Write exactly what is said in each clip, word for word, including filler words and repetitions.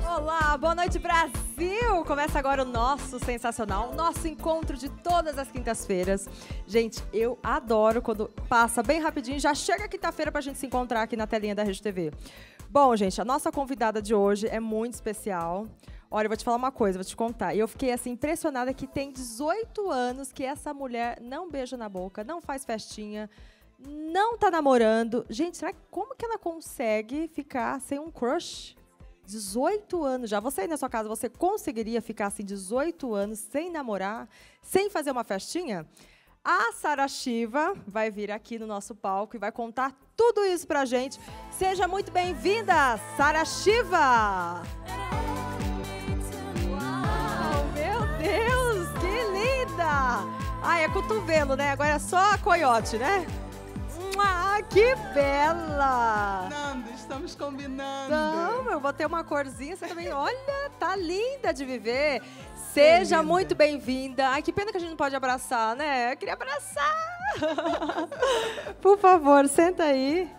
Olá, boa noite, Brasil! Começa agora o nosso sensacional, nosso encontro de todas as quintas-feiras. Gente, eu adoro quando passa bem rapidinho, já chega quinta-feira pra gente se encontrar aqui na telinha da Rede T V. Bom, gente, a nossa convidada de hoje é muito especial. Olha, eu vou te falar uma coisa, vou te contar. Eu fiquei assim impressionada que tem dezoito anos que essa mulher não beija na boca, não faz festinha, não tá namorando. Gente, será que como que ela consegue ficar sem um crush? dezoito anos já. Você aí na sua casa, você conseguiria ficar assim dezoito anos sem namorar, sem fazer uma festinha? A Sara Shiva vai vir aqui no nosso palco e vai contar tudo isso pra gente. Seja muito bem-vinda, Sara Shiva! Uau, meu Deus, que linda! Ai, é cotovelo, né? Agora é só a coiote, né? Ah, que bela! Combinando, estamos combinando. Não, eu vou ter uma corzinha, você também. Olha, tá linda de viver. Seja é muito bem-vinda. Ai, que pena que a gente não pode abraçar, né? Eu queria abraçar. Por favor, senta aí.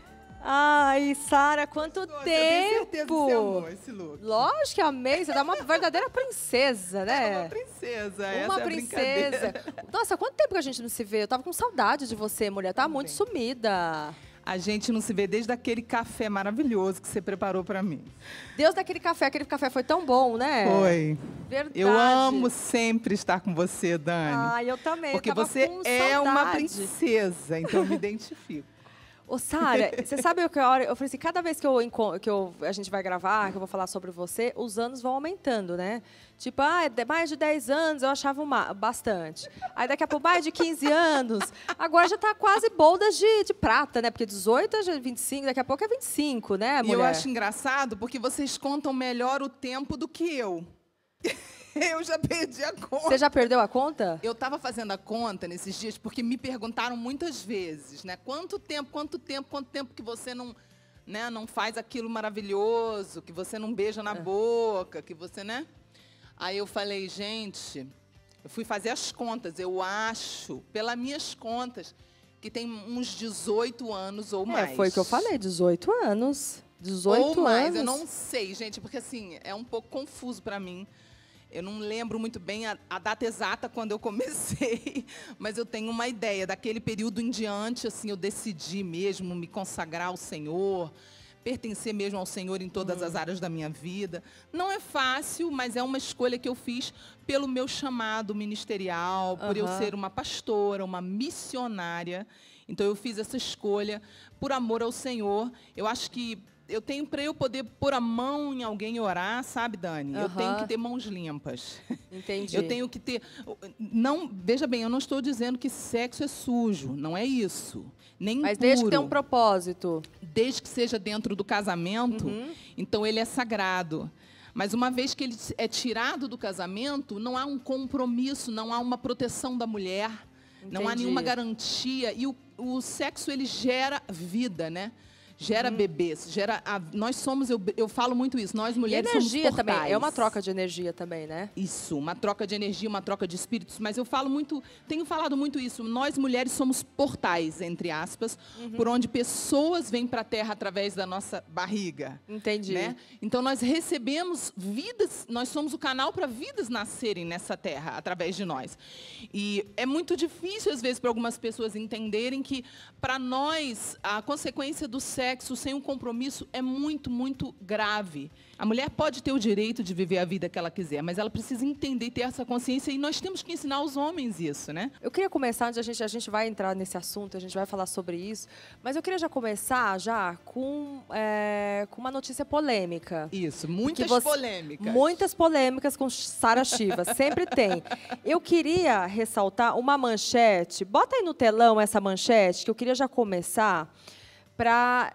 Ai, Sara, quanto Nossa, tempo! Eu tenho certeza que você amou esse look. Lógico que amei, você dá uma verdadeira princesa, né? É uma princesa, essa Uma é a princesa. brincadeira. Nossa, quanto tempo que a gente não se vê? Eu tava com saudade de você, mulher. Tá muito sumida. A gente não se vê desde aquele café maravilhoso que você preparou pra mim. Deus daquele café, aquele café foi tão bom, né? Foi. Verdade. Eu amo sempre estar com você, Dani. Ah, eu também. Porque eu tava você com é saudade. uma princesa, então eu me identifico. Ô, Sara, você sabe o que eu, eu falei assim, cada vez que, eu, que eu, a gente vai gravar, que eu vou falar sobre você, os anos vão aumentando, né? Tipo, ah, mais de dez anos eu achava uma, bastante. Aí daqui a pouco, mais de quinze anos. Agora já tá quase boldas de, de prata, né? Porque dezoito é vinte e cinco, daqui a pouco é vinte e cinco, né, mulher? E eu acho engraçado porque vocês contam melhor o tempo do que eu. Eu já perdi a conta. Você já perdeu a conta? Eu estava fazendo a conta nesses dias porque me perguntaram muitas vezes, né? Quanto tempo, quanto tempo, quanto tempo que você não, né, não faz aquilo maravilhoso, que você não beija na boca, que você, né? Aí eu falei, gente, eu fui fazer as contas. Eu acho, pelas minhas contas, que tem uns dezoito anos ou mais. É, foi o que eu falei, dezoito anos. dezoito ou mais, anos. eu não sei, gente, porque assim, é um pouco confuso para mim. Eu não lembro muito bem a, a data exata quando eu comecei, mas eu tenho uma ideia. Daquele período em diante, assim, eu decidi mesmo me consagrar ao Senhor, pertencer mesmo ao Senhor em todas Hum. as áreas da minha vida. Não é fácil, mas é uma escolha que eu fiz pelo meu chamado ministerial, por eu Aham. ser uma pastora, uma missionária. Então, eu fiz essa escolha por amor ao Senhor. Eu acho que eu tenho, para eu poder pôr a mão em alguém e orar, sabe, Dani? Eu tenho Aham. que ter mãos limpas. Entendi. Eu tenho que ter... Não, veja bem, eu não estou dizendo que sexo é sujo, não é isso. Nem Mas impuro. desde que tenha um propósito. Desde que seja dentro do casamento, Uhum. então ele é sagrado. Mas uma vez que ele é tirado do casamento, não há um compromisso, não há uma proteção da mulher, não há Entendi. nenhuma garantia. E o, o sexo, ele gera vida, né? Gera Uhum. bebês, gera... A, nós somos, eu, eu falo muito isso, nós E mulheres energia somos também. portais. É uma troca de energia também, né? Isso, uma troca de energia, uma troca de espíritos. Mas eu falo muito, tenho falado muito isso. Nós, mulheres, somos portais, entre aspas, Uhum. por onde pessoas vêm para a Terra através da nossa barriga. Entendi. Né? Então, nós recebemos vidas, nós somos o canal para vidas nascerem nessa Terra, através de nós. E é muito difícil, às vezes, para algumas pessoas entenderem que, para nós, a consequência do sexo sem um compromisso é muito, muito grave. A mulher pode ter o direito de viver a vida que ela quiser, mas ela precisa entender e ter essa consciência, e nós temos que ensinar os homens isso, né? Eu queria começar, onde a gente, a gente vai entrar nesse assunto, a gente vai falar sobre isso, mas eu queria já começar já com, é, com uma notícia polêmica. Isso, muitas você- polêmicas. Muitas polêmicas com Sara Shiva, sempre tem. Eu queria ressaltar uma manchete, bota aí no telão essa manchete, que eu queria já começar para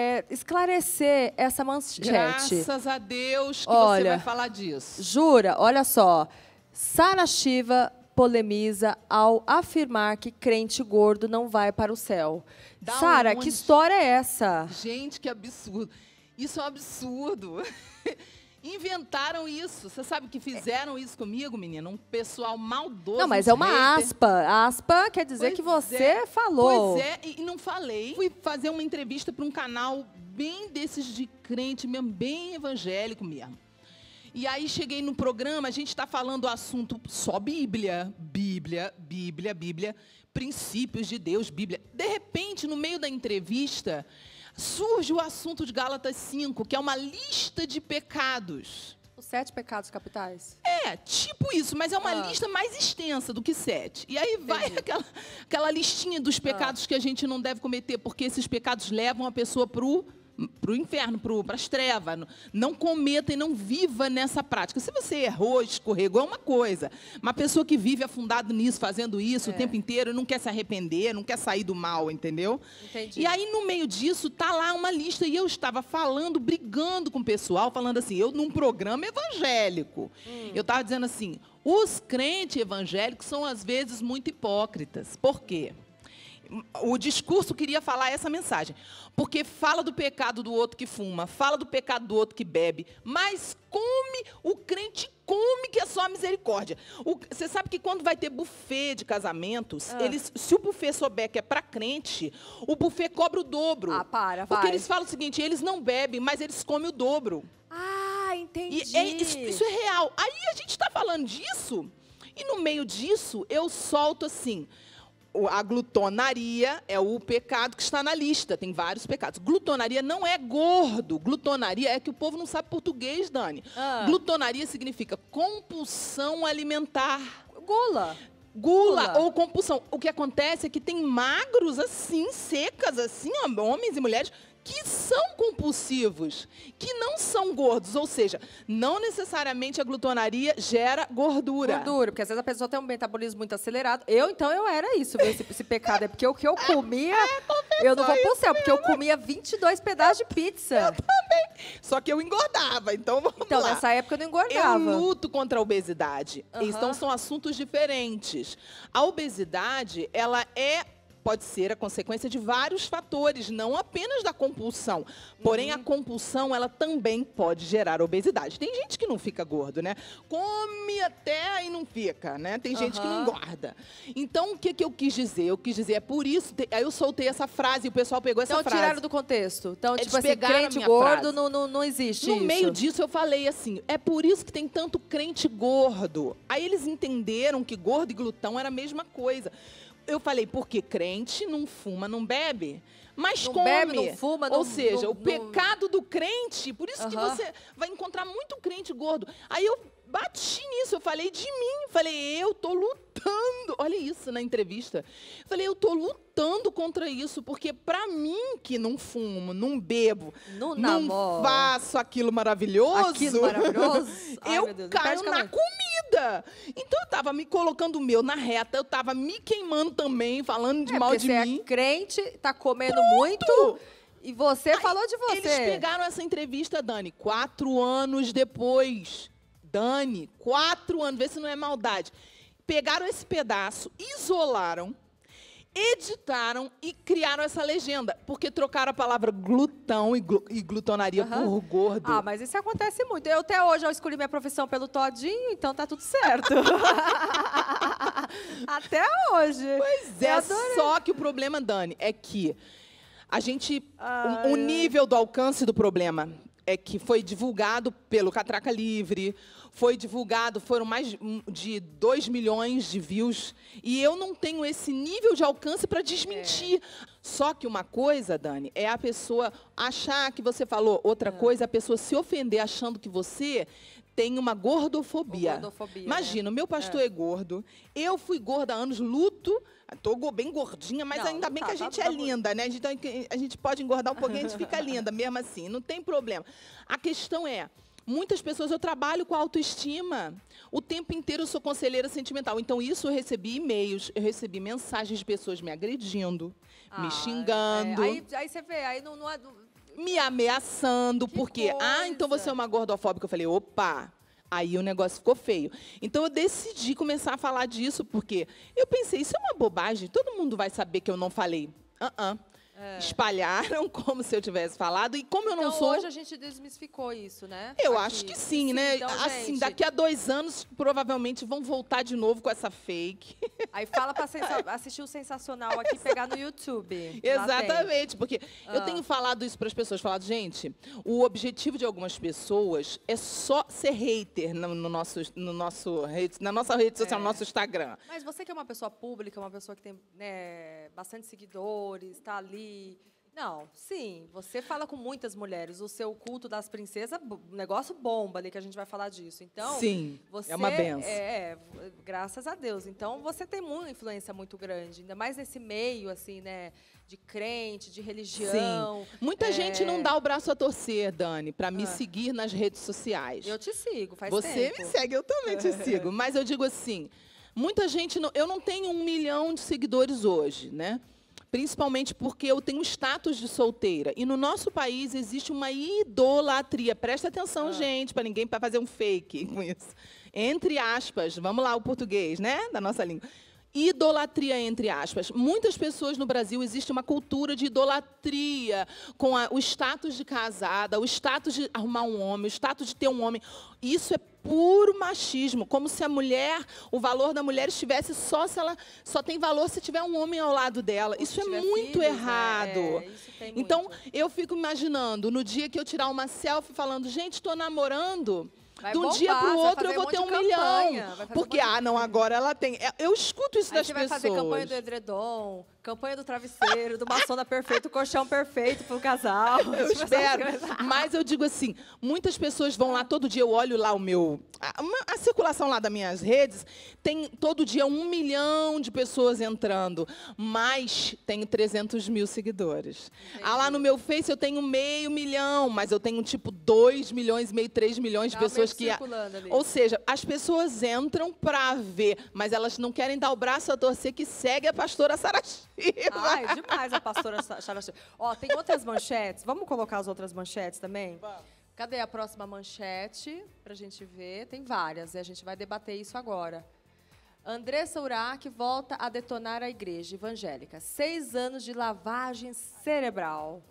esclarecer essa manchete. Graças a Deus que Olha, você vai falar disso. Jura? Olha só. Sara Shiva polemiza ao afirmar que crente gordo não vai para o céu. Da Sara, onde? que história é essa? Gente, que absurdo. Isso é um absurdo. Inventaram isso. Você sabe que fizeram isso comigo, menina? Um pessoal maldoso. Não, mas uns é uma haters. aspa. Aspa quer dizer Pois que você é, falou. Pois é, e, e não falei. Fui fazer uma entrevista para um canal bem desses de crente mesmo, bem evangélico mesmo. E aí cheguei no programa, a gente está falando o assunto só Bíblia, Bíblia, Bíblia, Bíblia, princípios de Deus, Bíblia. De repente, no meio da entrevista, surge o assunto de Gálatas cinco, que é uma lista de pecados. Os sete pecados capitais? É, tipo isso, mas é uma ah. lista mais extensa do que sete. E aí vai aquela, aquela listinha dos pecados ah. que a gente não deve cometer, porque esses pecados levam a pessoa para o para o inferno, para as trevas. Não cometa e não viva nessa prática. Se você errou, escorregou, é uma coisa. Uma pessoa que vive afundado nisso, fazendo isso é. o tempo inteiro, não quer se arrepender, não quer sair do mal, entendeu? Entendi. E aí, no meio disso, tá lá uma lista, e eu estava falando, brigando com o pessoal, falando assim, eu num programa evangélico. Hum. Eu estava dizendo assim, os crentes evangélicos são, às vezes, muito hipócritas. Por quê? O discurso queria falar essa mensagem. Porque fala do pecado do outro que fuma, fala do pecado do outro que bebe, mas come, o crente come que é só a misericórdia. O, você sabe que quando vai ter buffet de casamentos, ah. eles, se o buffet souber que é para crente, o buffet cobra o dobro. Ah, para, Porque vai. eles falam o seguinte, eles não bebem, mas eles comem o dobro. Ah, entendi. E é, isso, isso é real. Aí a gente está falando disso, e no meio disso, eu solto assim... A glutonaria é o pecado que está na lista. Tem vários pecados. Glutonaria não é gordo. Glutonaria é que o povo não sabe português, Dani. Ah. Glutonaria significa compulsão alimentar. Gula. Gula, Gula ou compulsão. O que acontece é que tem magros assim, secas assim, homens e mulheres... que são compulsivos, que não são gordos. Ou seja, não necessariamente a glutonaria gera gordura. Gordura, porque às vezes a pessoa tem um metabolismo muito acelerado. Eu, então, eu era isso, esse, esse pecado. É porque o que eu comia, é, eu não vou pro céu, porque eu comia vinte e dois pedaços de pizza. Eu também. Só que eu engordava, então vamos Então, lá. nessa época eu não engordava. Eu luto contra a obesidade. Uhum. Então, são assuntos diferentes. A obesidade, ela é... pode ser a consequência de vários fatores, não apenas da compulsão. Porém, uhum. a compulsão, ela também pode gerar obesidade. Tem gente que não fica gordo, né? Come até e não fica, né? Tem gente uhum. que não engorda. Então, o que, que eu quis dizer? Eu quis dizer, é por isso... Te... Aí eu soltei essa frase e o pessoal pegou essa então, frase. Então, tiraram do contexto. Então, Eles tipo assim, crente gordo não, não, não existe No isso. meio disso, eu falei assim, é por isso que tem tanto crente gordo. Aí eles entenderam que gordo e glutão era a mesma coisa. Eu falei, porque crente não fuma, não bebe, mas não come. Bebe, não fuma, Ou não, seja, não, o pecado do crente, por isso uh-huh. que você vai encontrar muito crente gordo. Aí eu bati nisso, eu falei de mim, falei, eu tô lutando. Olha isso na entrevista. Falei, eu tô lutando contra isso, porque para mim que não fumo, não bebo, no não namoro. faço aquilo maravilhoso, aquilo maravilhoso? Ai, eu Deus, caio na comida. Então eu tava me colocando o meu na reta, eu tava me queimando também, falando de é, mal de você mim. É crente, tá comendo Pronto. muito. E você Aí, falou de você. Eles pegaram essa entrevista, Dani, quatro anos depois. Dani, quatro anos, vê se não é maldade. Pegaram esse pedaço, isolaram, editaram e criaram essa legenda. Porque trocaram a palavra glutão e, glu e glutonaria uhum. por gordo. Ah, mas isso acontece muito. Eu até hoje eu escolhi minha profissão pelo todinho, então tá tudo certo. Até hoje. Pois é, só que o problema, Dani, é que a gente... Ai, o, o nível do alcance do problema é que foi divulgado pelo Catraca Livre, foi divulgado, foram mais de dois milhões de views, e eu não tenho esse nível de alcance para desmentir. É. Só que uma coisa, Dani, é a pessoa achar que você falou, outra é. coisa é a pessoa se ofender achando que você tem uma gordofobia. gordofobia Imagina, o né? meu pastor é. é gordo, eu fui gorda há anos, luto, estou bem gordinha, mas não, ainda bem tá, que a gente tá, é tá linda, né? A gente, a gente pode engordar um pouquinho, a gente fica linda mesmo assim, não tem problema. A questão é, muitas pessoas, eu trabalho com autoestima, o tempo inteiro eu sou conselheira sentimental, então isso eu recebi e-mails, eu recebi mensagens de pessoas me agredindo, ah, me xingando. É. Aí, aí você vê, aí não... não, não... me ameaçando, que porque, coisa. ah, então você é uma gordofóbica. Eu falei, opa, aí o negócio ficou feio. Então, eu decidi começar a falar disso, porque eu pensei, isso é uma bobagem, todo mundo vai saber que eu não falei. Uh-uh. É. Espalharam como se eu tivesse falado. E como eu não então, sou... hoje a gente desmistificou isso, né? Eu Aqui. acho que sim, sim né? Então, assim, gente... daqui a dois anos, provavelmente, vão voltar de novo com essa fake. Aí fala para sensa... assistir o Sensacional aqui e pegar no YouTube. Exatamente, porque ah. eu tenho falado isso para as pessoas. Falado, gente, o objetivo de algumas pessoas é só ser hater no, no nosso, no nosso rede, na nossa rede social, é. no nosso Instagram. Mas você que é uma pessoa pública, uma pessoa que tem, né, bastante seguidores, está ali... Não, sim, você fala com muitas mulheres. O seu culto das princesas, um negócio bomba ali, que a gente vai falar disso. Então, sim, você, é uma benção. É, graças a Deus. Então, você tem uma influência muito grande, ainda mais nesse meio, assim, né, de crente, de religião. Sim. Muita é... gente não dá o braço a torcer, Dani, para me ah. seguir nas redes sociais. Eu te sigo, faz você tempo. Você me segue, eu também te sigo. Mas eu digo assim, muita gente... Não, eu não tenho um milhão de seguidores hoje, né? Principalmente porque eu tenho status de solteira. E no nosso país existe uma idolatria. Presta atenção, ah. gente, para ninguém para fazer um fake com isso. Entre aspas, vamos lá, o português, né? Da nossa língua. Idolatria, entre aspas. Muitas pessoas no Brasil, existe uma cultura de idolatria com a, o status de casada, o status de arrumar um homem, o status de ter um homem. Isso é puro machismo, como se a mulher, o valor da mulher estivesse só se ela só tem valor se tiver um homem ao lado dela. Ou isso é muito filhos, errado. É, isso tem então, muito. eu fico imaginando, no dia que eu tirar uma selfie falando, gente, estou namorando... Vai de um bombar, dia para o outro eu vou um ter um campanha, milhão. Porque, um ah, não, agora ela tem... Eu escuto isso Aí das você pessoas. Você vai fazer campanha do edredom, campanha do travesseiro, do maçona perfeito, colchão perfeito para o casal. Eu espero. Mas eu digo assim, muitas pessoas vão lá, todo dia eu olho lá o meu... A, uma, a circulação lá das minhas redes, tem todo dia um milhão de pessoas entrando, mas tenho trezentos mil seguidores. Ah, lá no meu Face eu tenho meio milhão, mas eu tenho tipo dois milhões e meio, três milhões de tá pessoas que... Ali. Ou seja, as pessoas entram para ver, mas elas não querem dar o braço a torcer que segue a pastora Sara Shiva. Ai, demais a pastora Sara Shiva. Ó, tem outras manchetes. Vamos colocar as outras manchetes também? Vamos. Cadê a próxima manchete para a gente ver? Tem várias, e a gente vai debater isso agora. Andressa Urach volta a detonar a igreja evangélica. Seis anos de lavagem cerebral.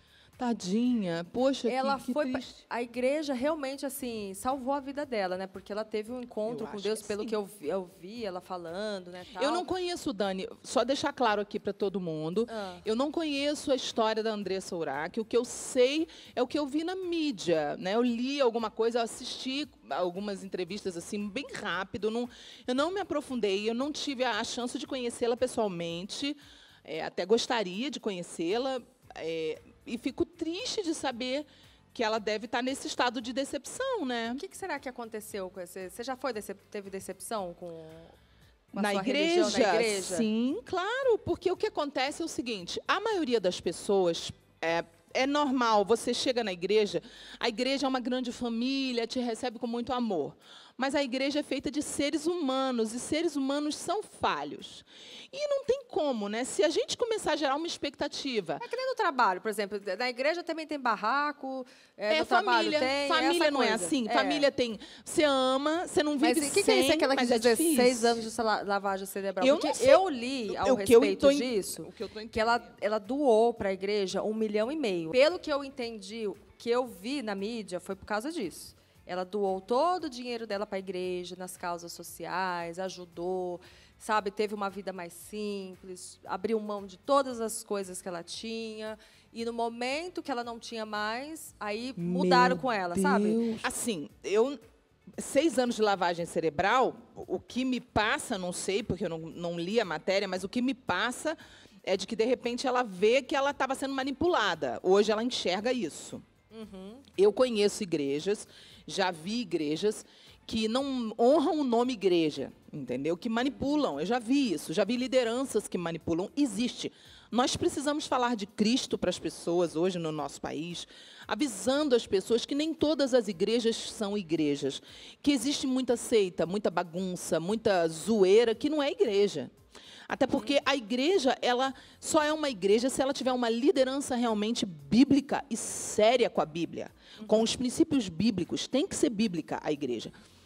Tadinha, poxa, ela que, que foi triste. A igreja realmente assim salvou a vida dela, né? Porque ela teve um encontro eu com Deus, que pelo sim. que eu vi, eu vi ela falando, né? Tal. Eu não conheço, Dani, só deixar claro aqui para todo mundo, ah. eu não conheço a história da Andressa Urach. O que eu sei é o que eu vi na mídia, né? Eu li alguma coisa, eu assisti algumas entrevistas assim bem rápido, eu não, eu não me aprofundei, eu não tive a chance de conhecê-la pessoalmente, é, até gostaria de conhecê-la. É, E fico triste de saber que ela deve estar nesse estado de decepção, né? O que, que será que aconteceu com esse... Você já foi decep... teve decepção com, com a na, sua igreja? religião, na igreja? Sim, claro. Porque o que acontece é o seguinte, a maioria das pessoas... É, é normal, você chega na igreja, a igreja é uma grande família, te recebe com muito amor. Mas a igreja é feita de seres humanos, e seres humanos são falhos. E não tem como, né? Se a gente começar a gerar uma expectativa... É que nem no trabalho, por exemplo. Na igreja também tem barraco, é, é no família, trabalho tem família essa não coisa. é assim. É. Família tem... Você ama, você não vive mas o que, sem, que é isso que ela quis mas é dizer? Seis anos de lavagem cerebral. Eu Porque não sei. eu li ao eu, respeito eu tô, disso, o que, eu tô que ela, ela doou para a igreja um milhão e meio. Pelo que eu entendi, o que eu vi na mídia foi por causa disso. Ela doou todo o dinheiro dela para a igreja, nas causas sociais, ajudou, sabe, teve uma vida mais simples, abriu mão de todas as coisas que ela tinha. E no momento que ela não tinha mais, aí mudaram Meu com ela, Deus. sabe? Assim, eu... Seis anos de lavagem cerebral, o que me passa, não sei, porque eu não, não li a matéria, mas o que me passa é de que, de repente, ela vê que ela estava sendo manipulada. Hoje ela enxerga isso. Uhum. Eu conheço igrejas, já vi igrejas que não honram o nome igreja, entendeu? Que manipulam, eu já vi isso, já vi lideranças que manipulam, existe. Nós precisamos falar de Cristo para as pessoas hoje no nosso país, avisando as pessoas que nem todas as igrejas são igrejas, que existe muita seita, muita bagunça, muita zoeira, que não é igreja. Até porque a igreja, ela só é uma igreja se ela tiver uma liderança realmente bíblica e séria com a Bíblia, com os princípios bíblicos. Tem que ser bíblica a igreja.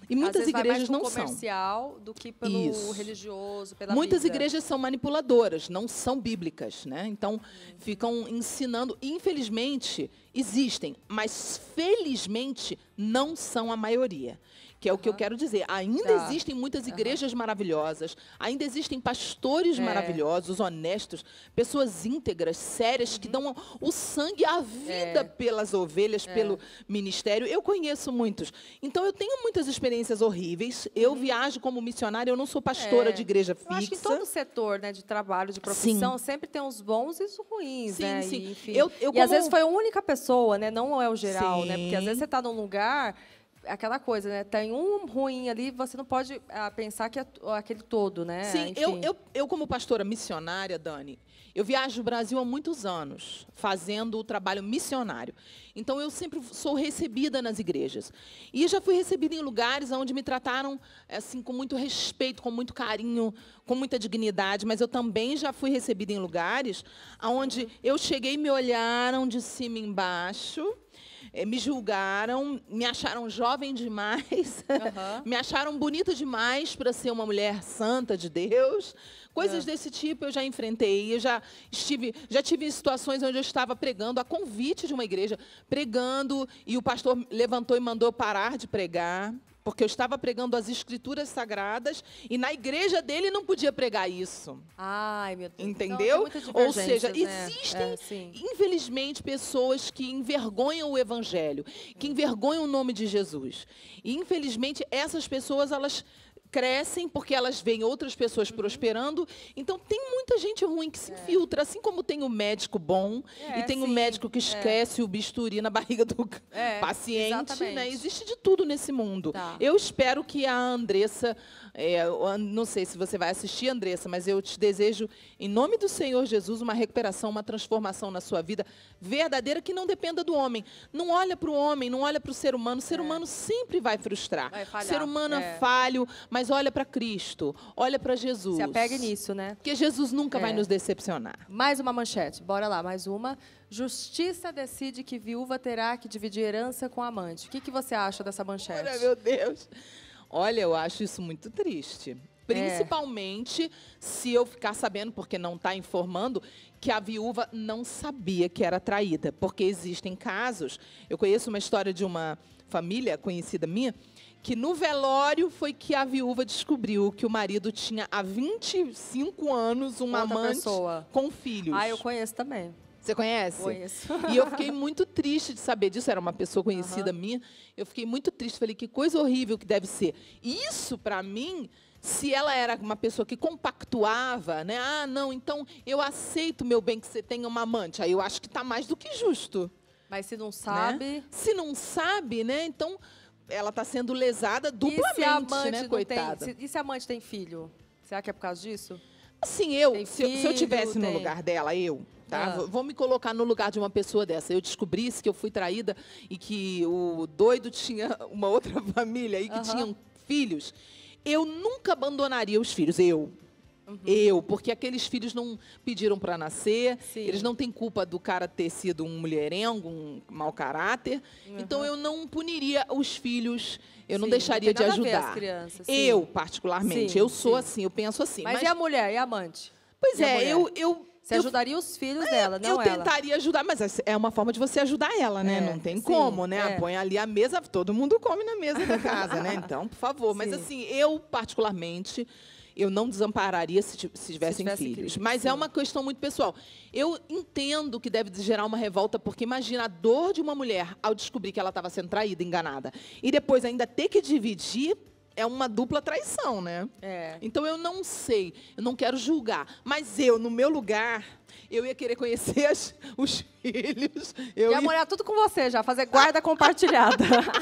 E muitas Às vezes igrejas vai mais não pro comercial são. do que pelo Isso. religioso, pela Muitas Bíblia. igrejas são manipuladoras, não são bíblicas, né? Então, ficam ensinando. Infelizmente, existem, mas felizmente não são a maioria. Que é o que eu quero dizer. Ainda Tá. existem muitas igrejas maravilhosas, ainda existem pastores É. maravilhosos, honestos, pessoas íntegras, sérias, que dão o sangue e a vida É. pelas ovelhas, pelo ministério. Eu conheço muitos. Então, eu tenho muitas experiências horríveis. Eu viajo como missionária, eu não sou pastora É. de igreja fixa. Eu acho que em todo setor, né, de trabalho, de profissão, sempre tem os bons e os ruins, Sim, né? sim. E, enfim. Eu- eu e às como- vezes foi a única pessoa, né? Não é o geral, né? Porque às Sim. vezes você está num lugar, aquela coisa, né? Tem um ruim ali, você não pode ah, pensar que é t- aquele todo, né? Sim, Enfim. eu, eu, eu, como pastora missionária, Dani, eu viajo o Brasil há muitos anos, fazendo o trabalho missionário. Então, eu sempre sou recebida nas igrejas. E já fui recebida em lugares onde me trataram assim, com muito respeito, com muito carinho, com muita dignidade. Mas eu também já fui recebida em lugares onde eu cheguei e me olharam de cima e embaixo, eh, me julgaram, me acharam jovem demais, Aham. me acharam bonita demais para ser uma mulher santa de Deus. Coisas É. desse tipo eu já enfrentei. Eu já estive, já tive situações onde eu estava pregando a convite de uma igreja, pregando, e o pastor levantou e mandou parar de pregar, porque eu estava pregando as escrituras sagradas e na igreja dele não podia pregar isso. Ai, meu Deus. Entendeu? Então, tem muitas Ou seja, divergências, né? existem, É, sim. infelizmente, pessoas que envergonham o evangelho, que envergonham o nome de Jesus. E, infelizmente, essas pessoas, elas crescem porque elas veem outras pessoas Uhum. prosperando. Então, tem muita gente ruim que se infiltra. Assim como tem o médico bom É, e tem o sim. médico que esquece o bisturi na barriga do É, paciente. exatamente. Né? Existe de tudo nesse mundo. Tá. Eu espero que a Andressa, é, eu an- não sei se você vai assistir, Andressa, mas eu te desejo, em nome do Senhor Jesus, uma recuperação, uma transformação na sua vida verdadeira que não dependa do homem. Não olha para o homem, não olha para o ser humano. O ser humano sempre vai frustrar. Vai falhar, O ser humano é. é falho, mas olha para Cristo, olha para Jesus. Se apegue nisso, né? Porque Jesus nunca vai É. nos decepcionar. Mais uma manchete, bora lá, mais uma. Justiça decide que viúva terá que dividir herança com amante. O que, que você acha dessa manchete? Olha, meu Deus. Olha, eu acho isso muito triste. Principalmente se eu ficar sabendo, porque não está informando, que a viúva não sabia que era traída. Porque existem casos. Eu conheço uma história de uma família conhecida minha, que no velório foi que a viúva descobriu que o marido tinha há vinte e cinco anos uma Outra amante pessoa. com filhos. Ah, eu conheço também. Você conhece? Conheço. E eu fiquei muito triste de saber disso. Era uma pessoa conhecida minha. Eu fiquei muito triste. Falei, que coisa horrível que deve ser. Isso, para mim, se ela era uma pessoa que compactuava, né? Ah, não, então eu aceito, meu bem, que você tenha uma amante. Aí eu acho que está mais do que justo. Mas se não Né? sabe... Se não sabe, né? Então ela está sendo lesada E se a duplamente, amante né, não coitada? tem, se- e se a amante tem filho? Será que é por causa disso? Assim, eu, Tem se, eu- se eu filho, tivesse no tem- lugar dela, eu, tá? Ah. Vou- Vou me colocar no lugar de uma pessoa dessa. Eu descobrisse que eu fui traída e que o doido tinha uma outra família e que Aham. tinham filhos. Eu nunca abandonaria os filhos, eu. Uhum. Eu, porque aqueles filhos não pediram para nascer, Sim. eles não têm culpa do cara ter sido um mulherengo, um mau caráter. Então, eu não puniria os filhos, eu não Sim, deixaria não tem de nada a ver ajudar. as crianças, sim. Eu, particularmente, Sim, eu sou sim. assim, eu penso assim. Mas, e a mulher, e a amante? Pois E a é, mulher? eu, eu, Você eu, ajudaria os filhos dela, não eu ela? tentaria ajudar, mas é uma forma de você ajudar ela, né? É, Não tem sim, como, né? é. Põe ali a mesa, todo mundo come na mesa da casa, né? Então, por favor. Mas Sim. assim, eu, particularmente, eu não desampararia se, ti- se tivessem tivesse filhos. filho, Mas sim. é uma questão muito pessoal. Eu entendo que deve gerar uma revolta, porque imagina a dor de uma mulher ao descobrir que ela estava sendo traída, enganada. E depois ainda ter que dividir, é uma dupla traição, né? É. Então, eu não sei, eu não quero julgar. Mas eu, no meu lugar, eu ia querer conhecer as- os filhos. Eu E a ia- mulher tudo com você já, fazer guarda compartilhada.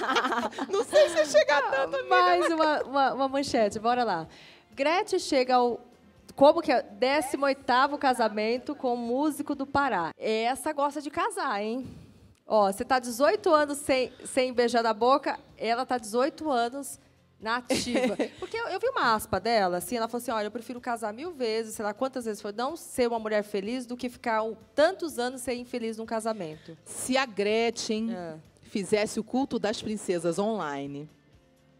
Não sei se chegar tanto, amiga. Mais uma, uma, uma manchete, bora lá. Gretchen chega ao... Como que é? décimo oitavo casamento com o músico do Pará. Essa gosta de casar, hein? Ó, você tá dezoito anos sem, sem beijar na boca, ela tá dezoito anos na ativa. Porque eu, eu vi uma aspa dela, assim, ela falou assim, olha, eu prefiro casar mil vezes, sei lá quantas vezes foi, não ser uma mulher feliz do que ficar um- tantos anos ser infeliz num casamento. Se a Gretchen É. fizesse o culto das princesas online,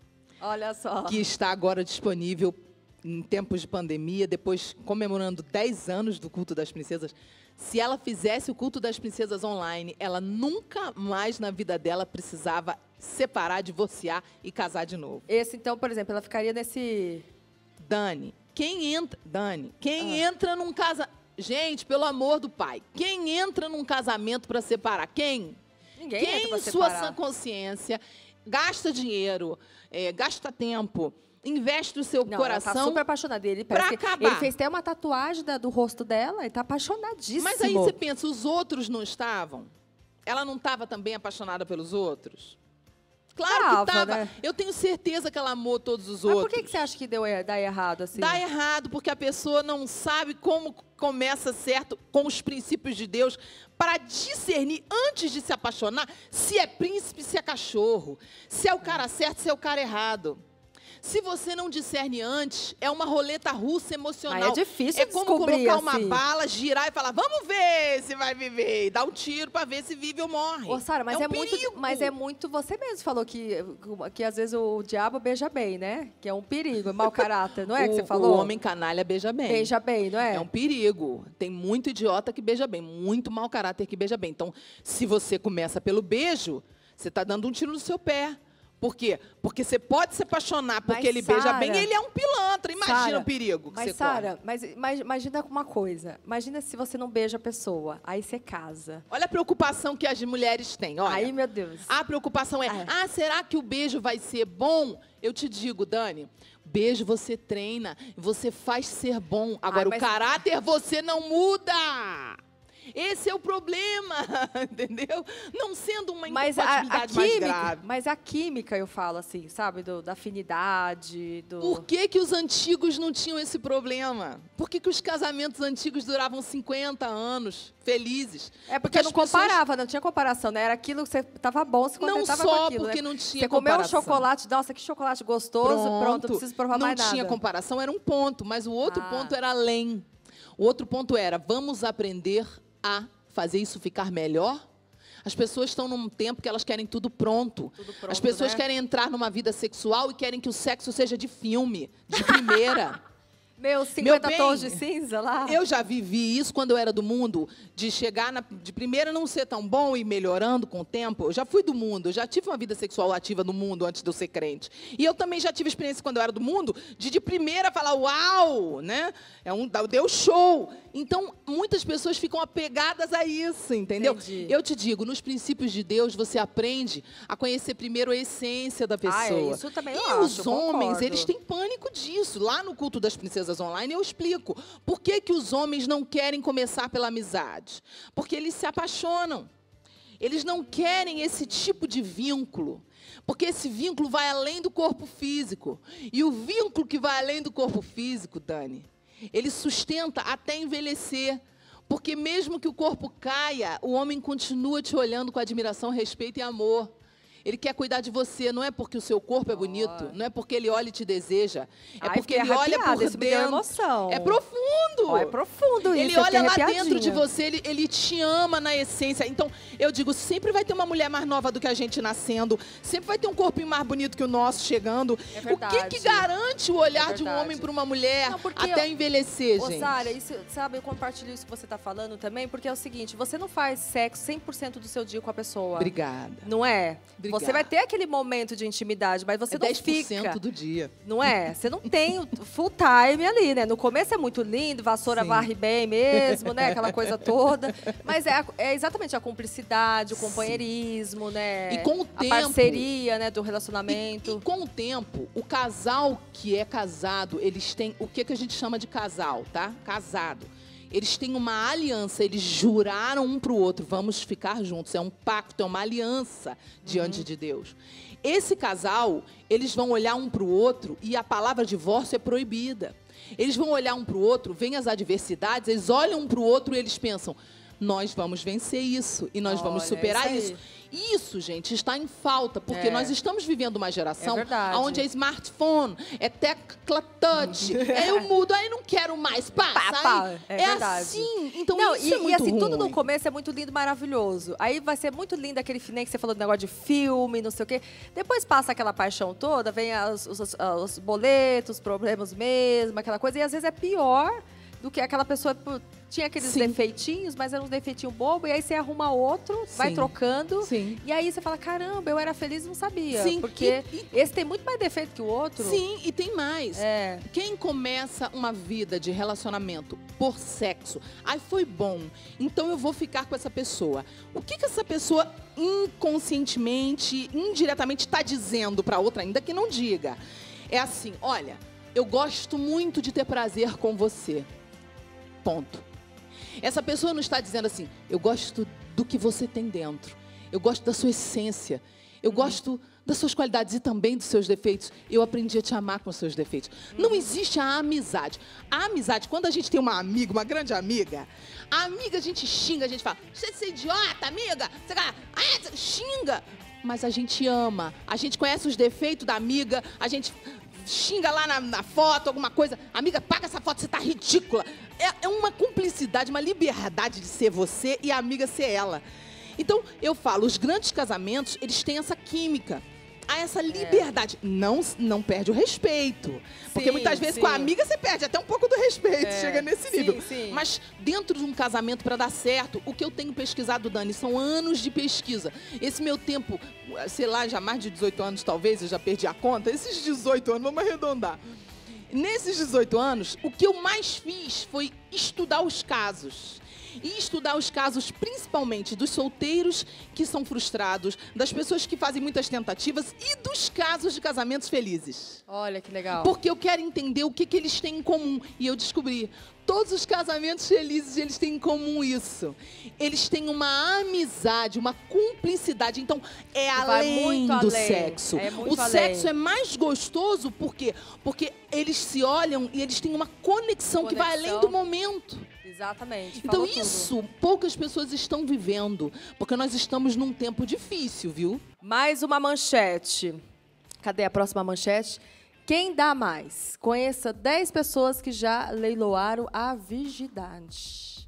Olha só. Que está agora disponível em tempos de pandemia, depois comemorando dez anos do Culto das Princesas. Se ela fizesse o Culto das Princesas online, ela nunca mais na vida dela precisava separar, divorciar e casar de novo. Esse, então, por exemplo, ela ficaria nesse... Dani, quem entra... Dani, quem Ah. entra num casamento... Gente, pelo amor do pai, quem entra num casamento para separar? Quem? Ninguém Quem, entra pra em sua separar. sã consciência, gasta dinheiro, é, gasta tempo, investe o seu Não, coração... ela tá super apaixonada. Ele, parece pra que acabar. ele fez até uma tatuagem da- do rosto dela, ele tá apaixonadíssimo. Mas aí você pensa, os outros não estavam? Ela não estava também apaixonada pelos outros? Claro Tava, que estava. né? Eu tenho certeza que ela amou todos os Mas outros. por que, que você acha que deu, er- dá errado assim? Dá errado porque a pessoa não sabe como começa certo com os princípios de Deus para discernir, antes de se apaixonar, se é príncipe, se é cachorro, se é o cara certo, se é o cara errado. Se você não discerne antes, é uma roleta russa emocional. Mas é difícil É como descobrir, colocar uma assim. bala, girar e falar, vamos ver se vai viver. E dar um tiro para ver se vive ou morre. Ô, Sara, mas é, é, um muito, perigo. mas é muito. Você mesmo falou que, que às vezes o diabo beija bem, né? Que é um perigo, é mau caráter, não é o, que você falou? O homem canalha beija bem. beija bem, não é? É um perigo. Tem muito idiota que beija bem, muito mau caráter que beija bem. Então, se você começa pelo beijo, você está dando um tiro no seu pé. Por quê? Porque você pode se apaixonar porque Mas, ele beija Sara, bem e ele é um pilantra. Imagina Sara, o perigo que Mas, você corre. Sara, mas, mas imagina uma coisa. Imagina se você não beija a pessoa, aí você casa. Olha a preocupação que as mulheres têm. Olha. Aí, meu Deus. A preocupação é, Ah. ah, será que o beijo vai ser bom? Eu te digo, Dani, beijo você treina, você faz ser bom. Agora, Ai, mas- o caráter você não muda. Esse é o problema, entendeu? Não sendo uma Mas a, a incompatibilidade mais química, grave. mas a química, eu falo assim, sabe? Do- da afinidade, do... Por que, que os antigos não tinham esse problema? Por que, que os casamentos antigos duravam cinquenta anos, felizes? É porque, as não pessoas- comparava, não tinha comparação, né? Era aquilo que você tava bom, você Não contentava só com aquilo, porque né? não tinha Você comeu um comparação. chocolate, nossa, que chocolate gostoso, pronto, não preciso provar não mais nada. tinha comparação, era um ponto. Mas o outro Ah. ponto era além. O outro ponto era, vamos aprender a fazer isso ficar melhor? As pessoas estão num tempo que elas querem tudo pronto. Tudo pronto, As pessoas né? querem entrar numa vida sexual e querem que o sexo seja de filme, de primeira. Meus cinquenta bem, tons de cinza lá. Eu já vivi isso quando eu era do mundo, de chegar na, de primeira não ser tão bom e melhorando com o tempo. Eu já fui do mundo, eu já tive uma vida sexual ativa no mundo antes de eu ser crente. E eu também já tive experiência quando eu era do mundo, de de primeira falar, uau, né? É um, deu show. Então, muitas pessoas ficam apegadas a isso, entendeu? Entendi. Eu te digo, nos princípios de Deus, você aprende a conhecer primeiro a essência da pessoa. Ah, é, isso também eu e acho, os eu homens, concordo. eles têm pânico disso. Lá no Culto das Princesas Online, eu explico. Por que, que os homens não querem começar pela amizade? Porque eles se apaixonam. Eles não querem esse tipo de vínculo. Porque esse vínculo vai além do corpo físico. E o vínculo que vai além do corpo físico, Dani, ele sustenta até envelhecer. Porque mesmo que o corpo caia, o homem continua te olhando com admiração, respeito e amor. Ele quer cuidar de você, não é porque o seu corpo é bonito, não é porque ele olha e te deseja, é Ai, porque fiquei ele olha arrepiada, por isso me deu dentro. emoção. É profundo. Ó, é profundo isso, Ele eu olha fiquei lá dentro de arrepiadinha. você, ele, ele te ama na essência. Então, eu digo, sempre vai ter uma mulher mais nova do que a gente nascendo, sempre vai ter um corpinho mais bonito que o nosso chegando. É O que verdade. que garante o olhar É de um verdade. homem para uma mulher Não, porque até eu- envelhecer, Ô, gente? Sara, isso, sabe, eu compartilho isso que você está falando também, porque é o seguinte, você não faz sexo cem por cento do seu dia com a pessoa. Obrigada. Não é? Obrigada. Você vai ter aquele momento de intimidade, mas você É não dez por cento fica. do dia. Não é? Você não tem o full time ali, né? No começo é muito lindo, vassoura Sim. varre bem mesmo, né? Aquela coisa toda. Mas é, a- é exatamente a cumplicidade, o companheirismo, né? E com o a tempo- parceria, né, do E, relacionamento. e com o tempo, o casal que é casado, eles têm o que, que a gente chama de casal, tá? Casado. Eles têm uma aliança, eles juraram um para o outro, vamos ficar juntos. É um pacto, é uma aliança diante Uhum. de Deus. Esse casal, eles vão olhar um para o outro e a palavra divórcio é proibida. Eles vão olhar um para o outro, vêm as adversidades, eles olham um para o outro e eles pensam, nós vamos vencer isso e nós Olha, vamos superar isso isso. Isso, gente, está em falta, porque É. nós estamos vivendo uma geração É verdade. onde é smartphone, é tecla touch, aí eu mudo, aí não quero mais, passa, Pá, pá. aí, É é verdade. assim, então Não, isso e, é muito e assim, tudo no ruim. começo é muito lindo, maravilhoso. Aí vai ser muito lindo aquele nem que você falou do negócio de filme, não sei o quê. Depois passa aquela paixão toda, vem as- os, os- os boletos, os problemas mesmo, aquela coisa. E às vezes é pior do que aquela pessoa pô, tinha aqueles Sim. defeitinhos, mas eram uns defeitinhos bobos. E aí você arruma outro, vai Sim. trocando. Sim. E aí você fala, caramba, eu era feliz e não sabia. Sim, Porque e- e- esse tem muito mais defeito que o outro. Sim, e tem mais. É. Quem começa uma vida de relacionamento por sexo, aí foi bom, então eu vou ficar com essa pessoa. O que, que essa pessoa inconscientemente, indiretamente está dizendo para outra, ainda que não diga? É assim, olha, eu gosto muito de ter prazer com você. Ponto. Essa pessoa não está dizendo assim, eu gosto do que você tem dentro, eu gosto da sua essência, eu gosto das suas qualidades e também dos seus defeitos. Eu aprendi a te amar com os seus defeitos. Não existe a amizade. A amizade, quando a gente tem uma amiga, uma grande amiga, a amiga a gente xinga, a gente fala, você é idiota, amiga, você ah, xinga. Mas a gente ama, a gente conhece os defeitos da amiga, a gente xinga lá na, na foto, alguma coisa. Amiga, paga essa foto, você tá ridícula. É, é uma cumplicidade, uma liberdade de ser você e a amiga ser ela. Então, eu falo, os grandes casamentos, eles têm essa química. Há essa liberdade. É. Não, não perde o respeito. Porque Sim, muitas vezes sim. com a amiga você perde até um pouco do respeito. É. Chega nesse Sim, nível. sim. Mas dentro de um casamento, para dar certo, o que eu tenho pesquisado, Dani, são anos de pesquisa. Esse meu tempo, sei lá, já mais de dezoito anos talvez, eu já perdi a conta. Esses dezoito anos, vamos arredondar. Nesses dezoito anos, o que eu mais fiz foi estudar os casos. E estudar os casos, principalmente dos solteiros que são frustrados, das pessoas que fazem muitas tentativas e dos casos de casamentos felizes. Olha que legal. Porque eu quero entender o que, que eles têm em comum. E eu descobri, todos os casamentos felizes, eles têm em comum isso. Eles têm uma amizade, uma cumplicidade. Então, é Vai além muito do além. sexo. É muito o além. sexo é mais gostoso, por quê? Porque eles se olham e eles têm uma conexão, que vai além Conexão. do momento. Exatamente. Então, falou tudo. isso poucas pessoas estão vivendo, porque nós estamos num tempo difícil, viu? Mais uma manchete. Cadê a próxima manchete? Quem dá mais? Conheça dez pessoas que já leiloaram a virgindade.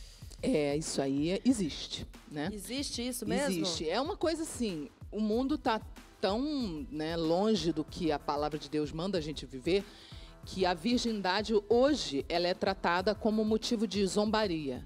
É, isso aí existe, né? Existe isso mesmo? Existe. É uma coisa assim, o mundo está tão, né, longe do que a palavra de Deus manda a gente viver, que a virgindade hoje ela é tratada como motivo de zombaria.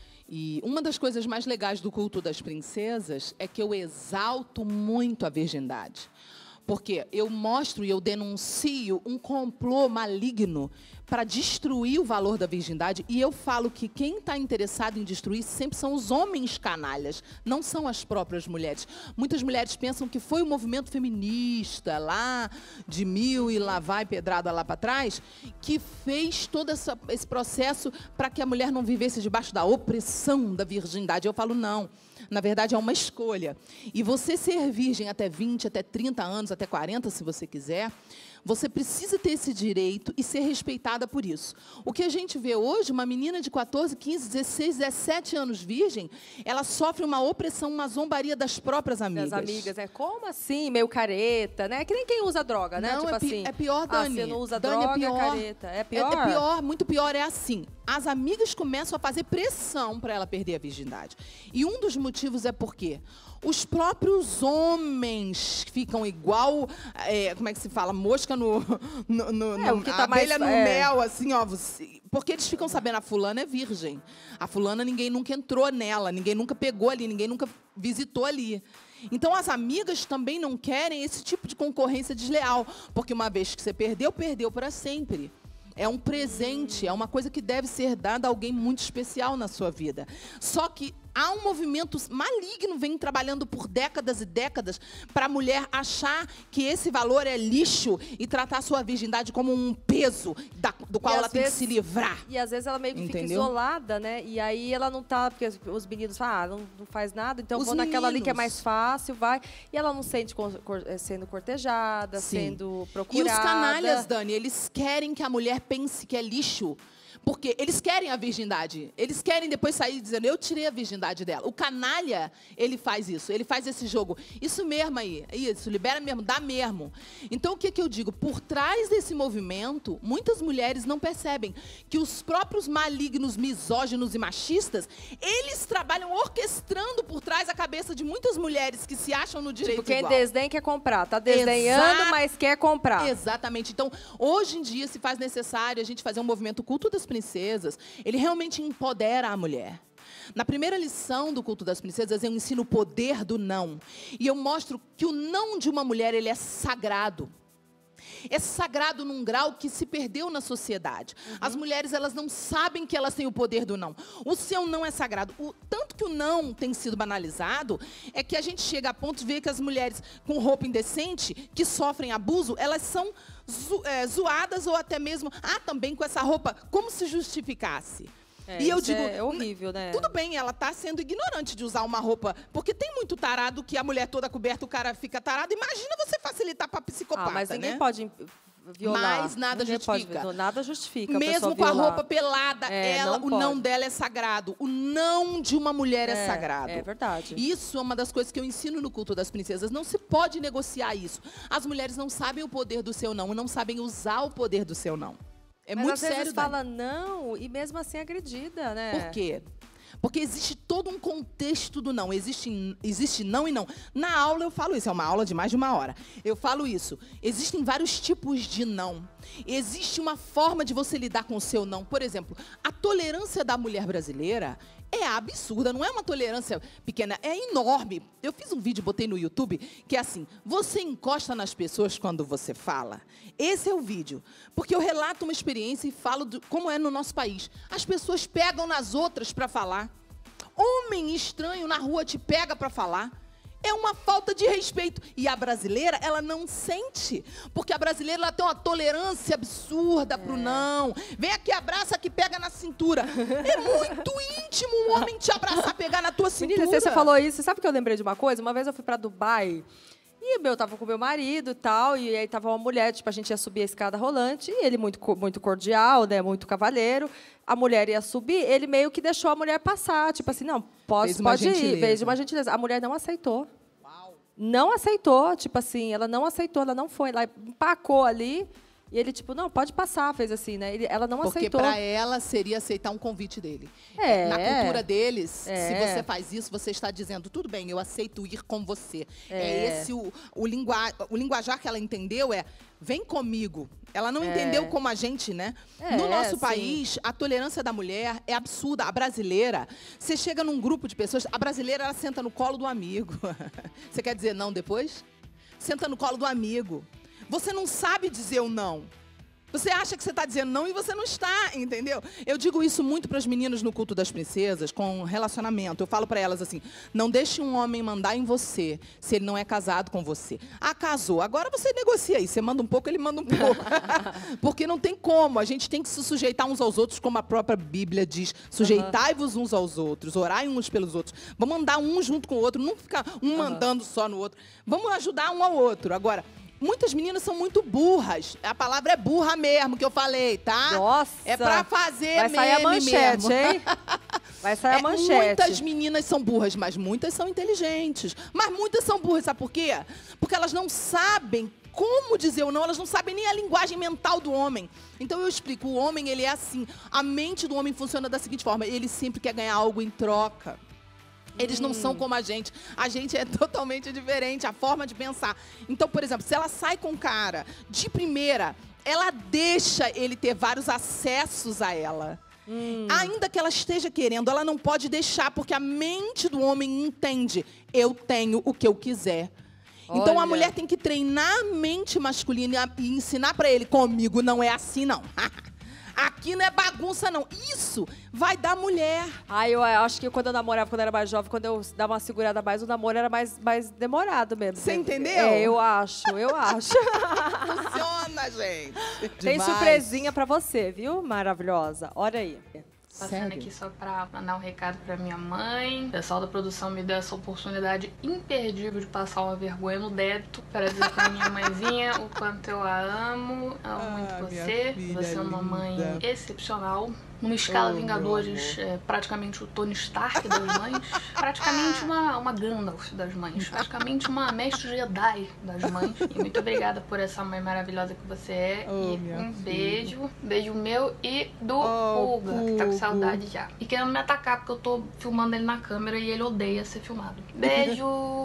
E uma das coisas mais legais do culto das princesas é que eu exalto muito a virgindade. Porque eu mostro e eu denuncio um complô maligno para destruir o valor da virgindade. E eu falo que quem está interessado em destruir sempre são os homens canalhas, não são as próprias mulheres. Muitas mulheres pensam que foi o movimento feminista lá de mil e lá vai pedrada lá para trás que fez todo essa, esse processo para que a mulher não vivesse debaixo da opressão da virgindade. Eu falo, não. Na verdade, é uma escolha. E você ser virgem até vinte, até trinta anos, até quarenta, se você quiser, você precisa ter esse direito e ser respeitada por isso. O que a gente vê hoje, uma menina de quatorze, quinze, dezesseis, dezessete anos virgem, ela sofre uma opressão, uma zombaria das próprias amigas. Das amigas, é como assim? Meio careta, né? Que nem quem usa droga, né? Não, tipo é, pi assim. é pior, Dani. Ah, você não usa Dani, droga, é pior. careta. É pior? É, é pior, muito pior. É assim, as amigas começam a fazer pressão para ela perder a virgindade. E um dos motivos é porque os próprios homens ficam igual, é, como é que se fala, mosca no, no, no, É, no o que tá abelha mais- no é. mel, assim, ó, você- porque eles ficam sabendo, a fulana é virgem, a fulana ninguém nunca entrou nela, ninguém nunca pegou ali, ninguém nunca visitou ali. Então, as amigas também não querem esse tipo de concorrência desleal, porque uma vez que você perdeu, perdeu para sempre. É um presente, é uma coisa que deve ser dada a alguém muito especial na sua vida. Só que há um movimento maligno, vem trabalhando por décadas e décadas, para a mulher achar que esse valor é lixo e tratar a sua virgindade como um peso da- do qual E ela às tem vezes- que se livrar. E às vezes ela meio que fica Entendeu? isolada, né? E aí ela não tá, porque os meninos falam, ah, não, não faz nada, então Os vou naquela ali que é meninos. mais fácil, vai. E ela não sente cor- cor- eh, sendo cortejada, Sim. sendo E procurada. os canalhas, Dani, eles querem que a mulher pense que é lixo. Porque eles querem a virgindade. Eles querem depois sair dizendo, eu tirei a virgindade dela. O canalha, ele faz isso. Ele faz esse jogo. Isso mesmo aí. Isso, libera mesmo, dá mesmo. Então, o que, que eu digo? Por trás desse movimento, muitas mulheres não percebem que os próprios malignos, misóginos e machistas, eles trabalham orquestrando por trás a cabeça de muitas mulheres que se acham no direito tipo, quem igual. desdém quer comprar. Tá desdenhando, Exa- mas quer comprar. Exatamente. Então, hoje em dia, se faz necessário a gente fazer um movimento culto das princesas, ele realmente empodera a mulher. Na primeira lição do culto das princesas, eu ensino o poder do não. E eu mostro que o não de uma mulher, ele é sagrado. É sagrado num grau que se perdeu na sociedade. Uhum. As mulheres, elas não sabem que elas têm o poder do não. O seu não é sagrado. O, tanto que o não tem sido banalizado, é que a gente chega a ponto de ver que as mulheres com roupa indecente, que sofrem abuso, elas são zo, é, zoadas ou até mesmo, ah, também com essa roupa, como se justificasse. É, e eu isso digo, é horrível, né? Tudo bem, ela está sendo ignorante de usar uma roupa, porque tem muito tarado que a mulher toda coberta, o cara fica tarado. Imagina você facilitar para psicopata, Ah, mas ninguém né? pode violar. Mas nada ninguém justifica. Pode, nada justifica. a Mesmo pessoa com a violar. roupa pelada, É, ela, não o pode. não dela é sagrado. O não de uma mulher é, É, sagrado. é verdade. Isso é uma das coisas que eu ensino no culto das princesas. Não se pode negociar isso. As mulheres não sabem o poder do seu não, não sabem usar o poder do seu não. É Mas muito às sério, vezes Dani. fala não e mesmo assim é agredida, né? Por quê? Porque existe todo um contexto do não. Existe, existe não e não. Na aula eu falo isso, é uma aula de mais de uma hora. Eu falo isso. Existem vários tipos de não. Existe uma forma de você lidar com o seu não. Por exemplo, a tolerância da mulher brasileira é absurda, não é uma tolerância pequena, é enorme. Eu fiz um vídeo, botei no YouTube, que é assim, você encosta nas pessoas quando você fala. Esse é o vídeo. Porque eu relato uma experiência e falo de como é no nosso país. As pessoas pegam nas outras para falar. Homem estranho na rua te pega para falar. É uma falta de respeito. E a brasileira, ela não sente. Porque a brasileira, ela tem uma tolerância absurda É. pro não. Vem aqui, abraça aqui, pega na cintura. É muito íntimo um homem te abraçar, pegar na tua cintura. Menina, você falou isso, sabe que eu lembrei de uma coisa? Uma vez eu fui pra Dubai e eu tava com meu marido e tal, e aí tava uma mulher, tipo, a gente ia subir a escada rolante, e ele muito, co- muito cordial, né, muito cavalheiro. A mulher ia subir, ele meio que deixou a mulher passar, tipo assim, não, posso, Fez uma pode ir, gentileza. fez uma gentileza. A mulher não aceitou. Não aceitou, tipo assim, ela não aceitou, ela não foi, ela empacou ali, e ele, tipo, não, pode passar, fez assim, né? Ele, ela não Porque aceitou. para ela seria aceitar um convite dele. É. Na cultura deles, É. se você faz isso, você está dizendo, tudo bem, eu aceito ir com você. É, É. esse o, o, lingua, o linguajar que ela entendeu é, vem comigo. Ela não É. entendeu como a gente, né? É, no nosso sim. país, a tolerância da mulher é absurda. A brasileira, você chega num grupo de pessoas, a brasileira, ela senta no colo do amigo. Você quer dizer não depois? Senta no colo do amigo. Você não sabe dizer o não. Você acha que você está dizendo não e você não está, entendeu? Eu digo isso muito para as meninas no culto das princesas, com relacionamento. Eu falo para elas assim, não deixe um homem mandar em você, se ele não é casado com você. Ah, casou. Agora você negocia aí. Você manda um pouco, ele manda um pouco. Porque não tem como. A gente tem que se sujeitar uns aos outros, como a própria Bíblia diz. Sujeitai-vos uns aos outros, orai uns pelos outros. Vamos andar um junto com o outro, não ficar um mandando só no outro. Vamos ajudar um ao outro. Agora, muitas meninas são muito burras. A palavra é burra mesmo, que eu falei, tá? Nossa! É pra fazer Vai sair a meme manchete, mesmo. hein? Vai sair a É, manchete. muitas meninas são burras, mas muitas são inteligentes. Mas muitas são burras, sabe por quê? Porque elas não sabem como dizer o não, elas não sabem nem a linguagem mental do homem. Então eu explico, o homem, ele é assim. A mente do homem funciona da seguinte forma, ele sempre quer ganhar algo em troca. Eles não são como a gente. A gente é totalmente diferente, a forma de pensar. Então, por exemplo, se ela sai com um cara de primeira, ela deixa ele ter vários acessos a ela. Hum. Ainda que ela esteja querendo, ela não pode deixar, porque a mente do homem entende. Eu tenho o que eu quiser. Então, Olha. a mulher tem que treinar a mente masculina e ensinar para ele, comigo não é assim, não. Aqui não é bagunça, não. Isso vai dar mulher. Ah, eu acho que quando eu namorava, quando eu era mais jovem, quando eu dava uma segurada mais, o namoro era mais, mais demorado mesmo. Você entendeu? É, eu acho, eu acho. Funciona, gente. Tem Demais. surpresinha pra você, viu? Maravilhosa. Olha aí. Passando Sério? aqui só pra mandar um recado pra minha mãe. O pessoal da produção me deu essa oportunidade imperdível de passar uma vergonha no débito para dizer pra minha mãezinha o quanto eu a amo. Amo Ah, muito minha você. filha Você é uma mãe linda. excepcional. Numa escala Oh, Vingadores, é, praticamente o Tony Stark das mães. Praticamente uma, uma Gandalf das mães. Praticamente uma Mestre Jedi das mães. E muito obrigada por essa mãe maravilhosa que você é. Oh, e minha um filha. beijo. Beijo meu e do Oh, Pulga, que tá com Pugo. saudade já. E querendo me atacar porque eu tô filmando ele na câmera e ele odeia ser filmado. Beijo!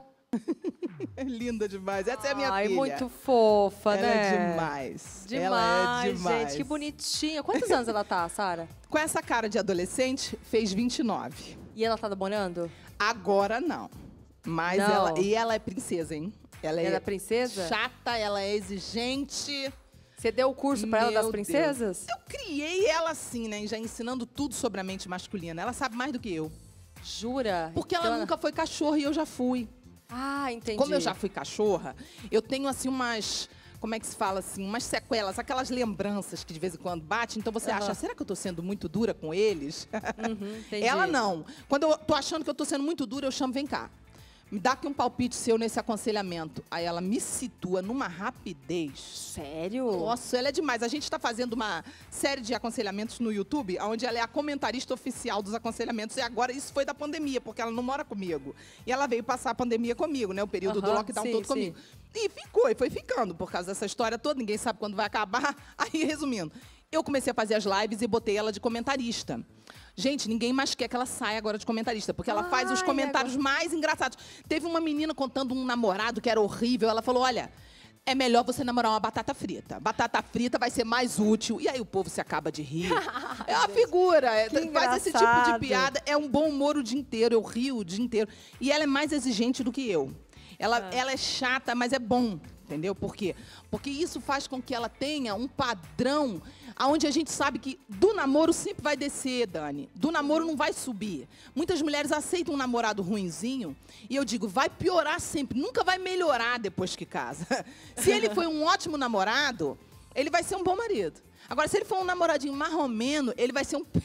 É linda demais. Essa é a minha Ai, filha. muito fofa, Ela né? é demais. Demais, Ela é demais. gente, que bonitinha. Quantos anos ela tá, Sara? Com essa cara de adolescente, fez vinte e nove. E ela tá namorando? Agora não. Mas Não. ela... E ela é princesa, hein? Ela é, Ela é princesa? chata, ela é exigente. Você deu o curso pra ela Meu das princesas? Eu criei ela assim, né? Já ensinando tudo sobre a mente masculina. Ela sabe mais do que eu. Jura? Porque ela Então nunca foi cachorra e eu já fui. Ah, entendi. Como eu já fui cachorra, eu tenho assim umas... Como é que se fala assim? Umas sequelas, aquelas lembranças que de vez em quando bate. Então você Aham. acha, será que eu tô sendo muito dura com eles? Uhum, entendi. Ela não. Quando eu tô achando que eu tô sendo muito dura, eu chamo, vem cá. Me dá aqui um palpite seu nesse aconselhamento. Aí ela me situa numa rapidez. Sério? Nossa, ela é demais. A gente está fazendo uma série de aconselhamentos no YouTube, onde ela é a comentarista oficial dos aconselhamentos. E agora isso foi da pandemia, porque ela não mora comigo. E ela veio passar a pandemia comigo, né? O período do Aham, lockdown sim, todo sim. comigo. E ficou, e foi ficando, por causa dessa história toda. Ninguém sabe quando vai acabar. Aí, resumindo, eu comecei a fazer as lives e botei ela de comentarista. Gente, ninguém mais quer que ela saia agora de comentarista, porque ela faz os Ai, comentários mais engraçados. Teve uma menina contando um namorado que era horrível. Ela falou, olha, é melhor você namorar uma batata frita. Batata frita vai ser mais útil. E aí o povo se acaba de rir. É uma figura. é, Que faz esse tipo de engraçado. piada. É um bom humor o dia inteiro. Eu rio o dia inteiro. E ela é mais exigente do que eu. Ela, Ah. ela é chata, mas é bom. Entendeu? Por quê? Porque isso faz com que ela tenha um padrão onde a gente sabe que do namoro sempre vai descer, Dani. Do namoro não vai subir. Muitas mulheres aceitam um namorado ruinzinho e eu digo, vai piorar sempre, nunca vai melhorar depois que casa. Se ele foi um ótimo namorado, ele vai ser um bom marido. Agora, se ele for um namoradinho marromeno, ele vai ser um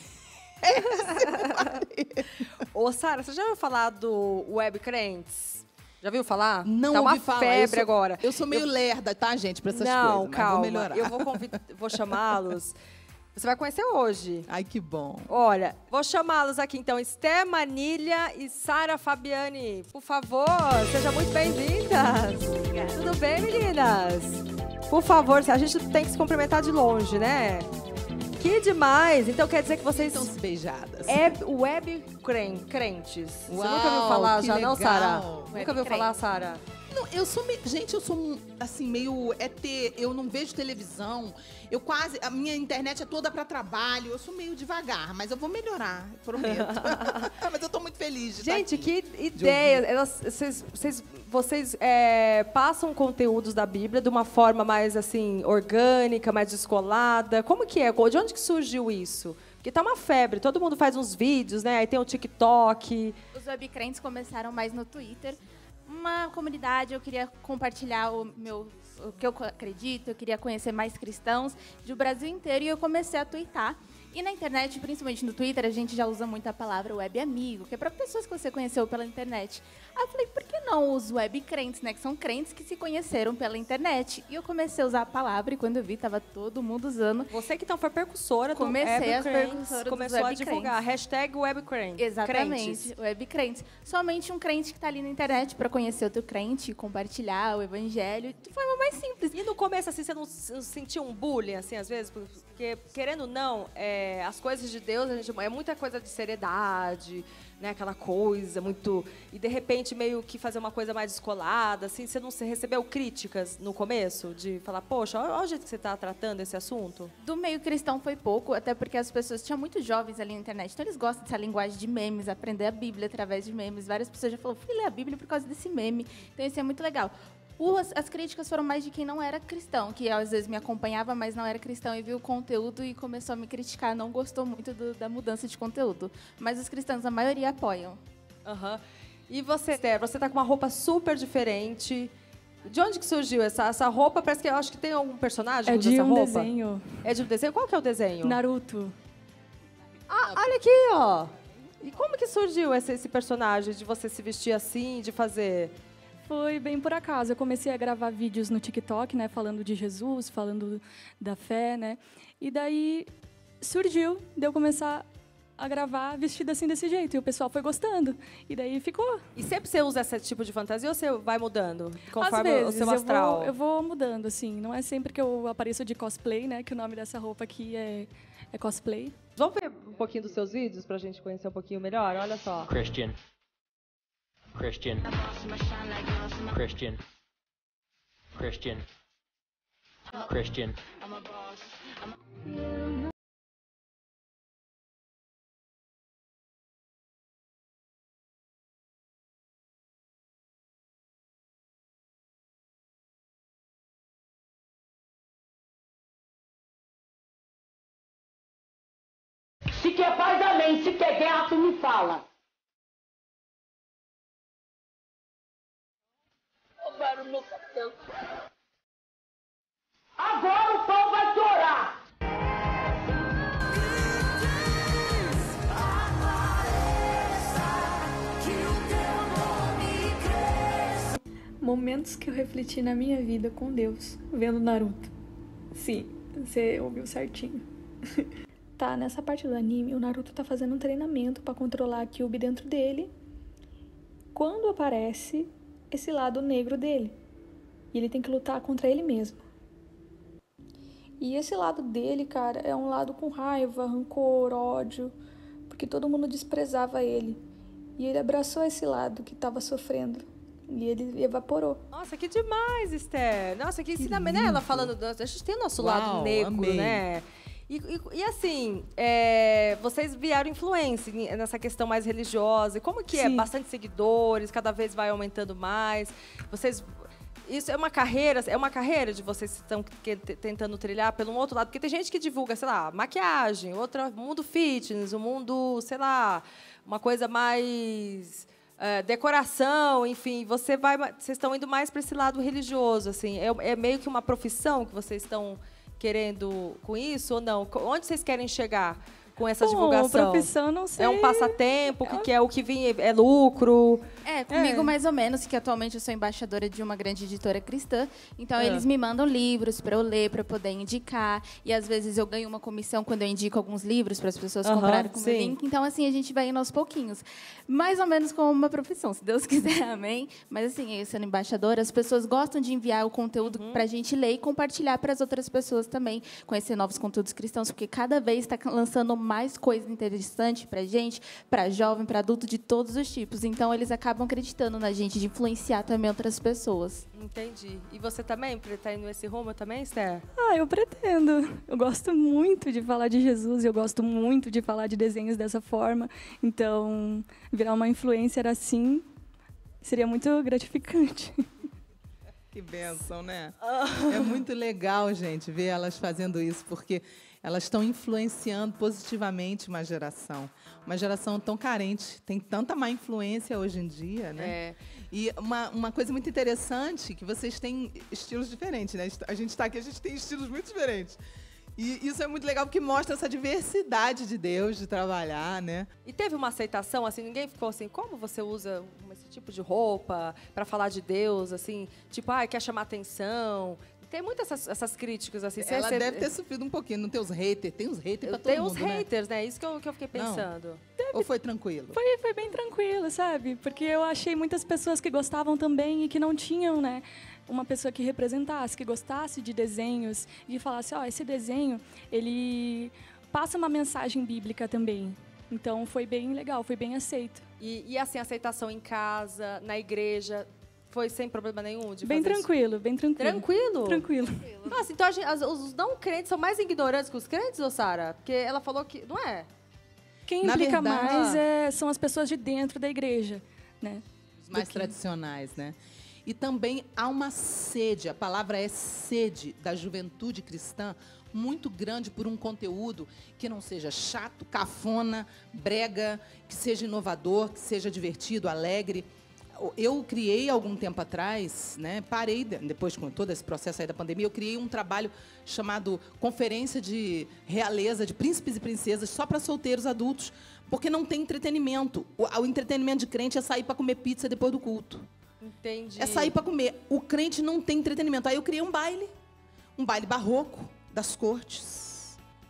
péssimo marido. Ô, Sara, você já ouviu falar do Web Crentes? Já viu falar? Não tá uma ouvi falar. febre eu sou, agora. Eu sou meio lerda, tá, gente, pra essas Não, coisas. Mas calma. vou melhorar. Eu vou, convid... vou chamá-los. Você vai conhecer hoje. Ai, que bom. Olha, vou chamá-los aqui então, Esté Manilha e Sara Fabiani. Por favor, sejam muito bem-vindas. Tudo bem, meninas? Por favor, a gente tem que se cumprimentar de longe, né? Que demais! Então quer dizer que vocês Estão se beijadas. é web cren- crentes. Você Uau, nunca ouviu falar que já não, legal. Sara? Web Nunca ouviu falar, Sara? Não, eu sou meio, gente, eu sou um, assim meio E T, eu não vejo televisão. Eu quase, a minha internet é toda para trabalho. Eu sou meio devagar, mas eu vou melhorar, prometo. Mas eu tô muito feliz de Gente, estar aqui. que ideia! Elas, vocês vocês, vocês é, passam conteúdos da Bíblia de uma forma mais assim orgânica, mais descolada. Como que é? De onde que surgiu isso? Porque tá uma febre, todo mundo faz uns vídeos, né? Aí tem o TikTok. Os webcrentes começaram mais no Twitter. Uma comunidade, eu queria compartilhar o meu o que eu acredito, eu queria conhecer mais cristãos do Brasil inteiro e eu comecei a twittar. E na internet, principalmente no Twitter, a gente já usa muito a palavra web amigo, que é para pessoas que você conheceu pela internet. Aí eu falei, por que não os web crentes, né? Que são crentes que se conheceram pela internet. E eu comecei a usar a palavra e quando eu vi, tava todo mundo usando. Você que então foi percussora do Comecei as Webcrentes, percussoras dos começou a webcrentes. divulgar. Hashtag Webcrentes. Exatamente, web crentes. Somente um crente que está ali na internet para conhecer outro crente, compartilhar o evangelho de forma mais simples. E no começo, assim, você não s- sentia um bullying, assim, às vezes? Porque, querendo ou não, é, as coisas de Deus, a gente, é muita coisa de seriedade, né? Aquela coisa muito... E, de repente, meio que fazer uma coisa mais descolada, assim. Você não se recebeu críticas no começo? De falar, poxa, olha o jeito que você está tratando esse assunto. Do meio cristão foi pouco, até porque as pessoas tinham muitos jovens ali na internet, então eles gostam dessa linguagem de memes, aprender a Bíblia através de memes. Várias pessoas já falaram, fui ler a Bíblia por causa desse meme. Então isso é muito legal. O- as, as críticas foram mais de quem não era cristão, que às vezes me acompanhava, mas não era cristão e viu o conteúdo e começou a me criticar, não gostou muito do- da mudança de conteúdo. Mas os cristãos, a maioria, apoiam. Aham. E você, Esther, você tá com uma roupa super diferente. De onde que surgiu essa, essa roupa? Parece que eu acho que tem algum personagem É que usa de essa um roupa. desenho. É de um desenho? Qual que é o desenho? Naruto. Ah, olha aqui, ó. E como que surgiu esse, esse personagem de você se vestir assim, de fazer? Foi bem por acaso. Eu comecei a gravar vídeos no TikTok, né, falando de Jesus, falando da fé, né? E daí surgiu de eu começar a gravar vestida assim desse jeito. E o pessoal foi gostando. E daí ficou. E sempre você usa esse tipo de fantasia ou você vai mudando? Conforme Às vezes, o seu astral? Eu vou, eu vou mudando, assim. Não é sempre que eu apareço de cosplay, né? Que o nome dessa roupa aqui é, é cosplay. Vamos ver um pouquinho dos seus vídeos pra gente conhecer um pouquinho melhor? Olha só. Christian. Christian. Christian. Christian. Christian. Se quer paz, amém. Se quer guerra, tu me fala. Roubaram meu cabelo. Agora o povo vai chorar. Momentos que eu refleti na minha vida com Deus, vendo Naruto. Sim, você ouviu certinho. Tá, nessa parte do anime, o Naruto tá fazendo um treinamento pra controlar a Kyuubi dentro dele. Quando aparece esse lado negro dele. E ele tem que lutar contra ele mesmo. E esse lado dele, cara, é um lado com raiva, rancor, ódio. Porque todo mundo desprezava ele. E ele abraçou esse lado que tava sofrendo. E ele evaporou. Nossa, que demais, Esther. Nossa, que ensinamento, né? Ela falando... do- A gente tem o nosso lado Uau, negro, amei. né? E, e- e assim, é, vocês vieram influência em- nessa questão mais religiosa. E como que é? Sim. Bastante seguidores, cada vez vai aumentando mais. Vocês... Isso é uma carreira, é uma carreira de vocês que estão que- te- tentando trilhar pelo outro lado, porque tem gente que divulga, sei lá, maquiagem, outra mundo fitness, o mundo, sei lá, uma coisa mais é, decoração, enfim. Você vai, vocês estão indo mais para esse lado religioso, assim. É, é meio que uma profissão que vocês estão querendo com isso ou não? Co- Onde vocês querem chegar com essa Bom, divulgação? profissão, não sei. É um passatempo, o que, que é o que vinha é lucro? É, comigo É. mais ou menos, que atualmente eu sou embaixadora de uma grande editora cristã. Então, Ah. eles me mandam livros para eu ler, para eu poder indicar. E, às vezes, eu ganho uma comissão quando eu indico alguns livros para as pessoas Aham, comprarem com o meu sim. link. Então, assim, a gente vai indo aos pouquinhos. Mais ou menos como uma profissão, se Deus quiser, amém? Mas, assim, eu sendo embaixadora, as pessoas gostam de enviar o conteúdo Uhum. para a gente ler e compartilhar para as outras pessoas também. Conhecer novos conteúdos cristãos, porque cada vez está lançando mais coisa interessante para gente, para jovem, para adulto, de todos os tipos. Então, eles acabam acreditando na gente, de influenciar também outras pessoas. Entendi. E você também está indo nesse rumo também, Esther? Ah, eu pretendo. Eu gosto muito de falar de Jesus, eu gosto muito de falar de desenhos dessa forma. Então, virar uma influencer assim seria muito gratificante. Que bênção, né? É muito legal, gente, ver elas fazendo isso, porque elas estão influenciando positivamente uma geração. Uma geração tão carente, tem tanta má influência hoje em dia, né? É. E uma, uma coisa muito interessante, que vocês têm estilos diferentes, né? A gente está aqui, a gente tem estilos muito diferentes. E isso é muito legal, porque mostra essa diversidade de Deus, de trabalhar, né? E teve uma aceitação, assim, ninguém ficou assim, como você usa esse tipo de roupa para falar de Deus, assim, tipo, ah, quer chamar atenção. Tem muitas essas, essas críticas, assim. Você- Ela você- deve ter sofrido um pouquinho, não tem os haters? Tem os haters Eu pra todo tenho mundo, uns né? haters, né? Isso que eu, que eu fiquei Não. pensando. Ou foi tranquilo? Foi, foi bem tranquilo, sabe? Porque eu achei muitas pessoas que gostavam também e que não tinham, né? Uma pessoa que representasse, que gostasse de desenhos e falasse, ó, esse desenho, ele passa uma mensagem bíblica também. Então, foi bem legal, foi bem aceito. E, e assim, aceitação em casa, na igreja, foi sem problema nenhum? De Bem fazer isso? tranquilo, bem tranquilo. Tranquilo? Tranquilo. Nossa, então a gente- as- os não crentes são mais ignorantes que os crentes, ô Sara? Porque ela falou que... Não é? Quem Na implica verdade- mais é, são as pessoas de dentro da igreja, né? Os mais tradicionais, né? E também há uma sede, a palavra é sede da juventude cristã, muito grande por um conteúdo que não seja chato, cafona, brega, que seja inovador, que seja divertido, alegre. Eu criei, algum tempo atrás, né, parei, de- depois com todo esse processo aí da pandemia, eu criei um trabalho chamado Conferência de Realeza de Príncipes e Princesas, só para solteiros adultos, porque não tem entretenimento. O, o entretenimento de crente é sair para comer pizza depois do culto. Entendi. É sair para comer. O crente não tem entretenimento. Aí eu criei um baile, um baile barroco das cortes.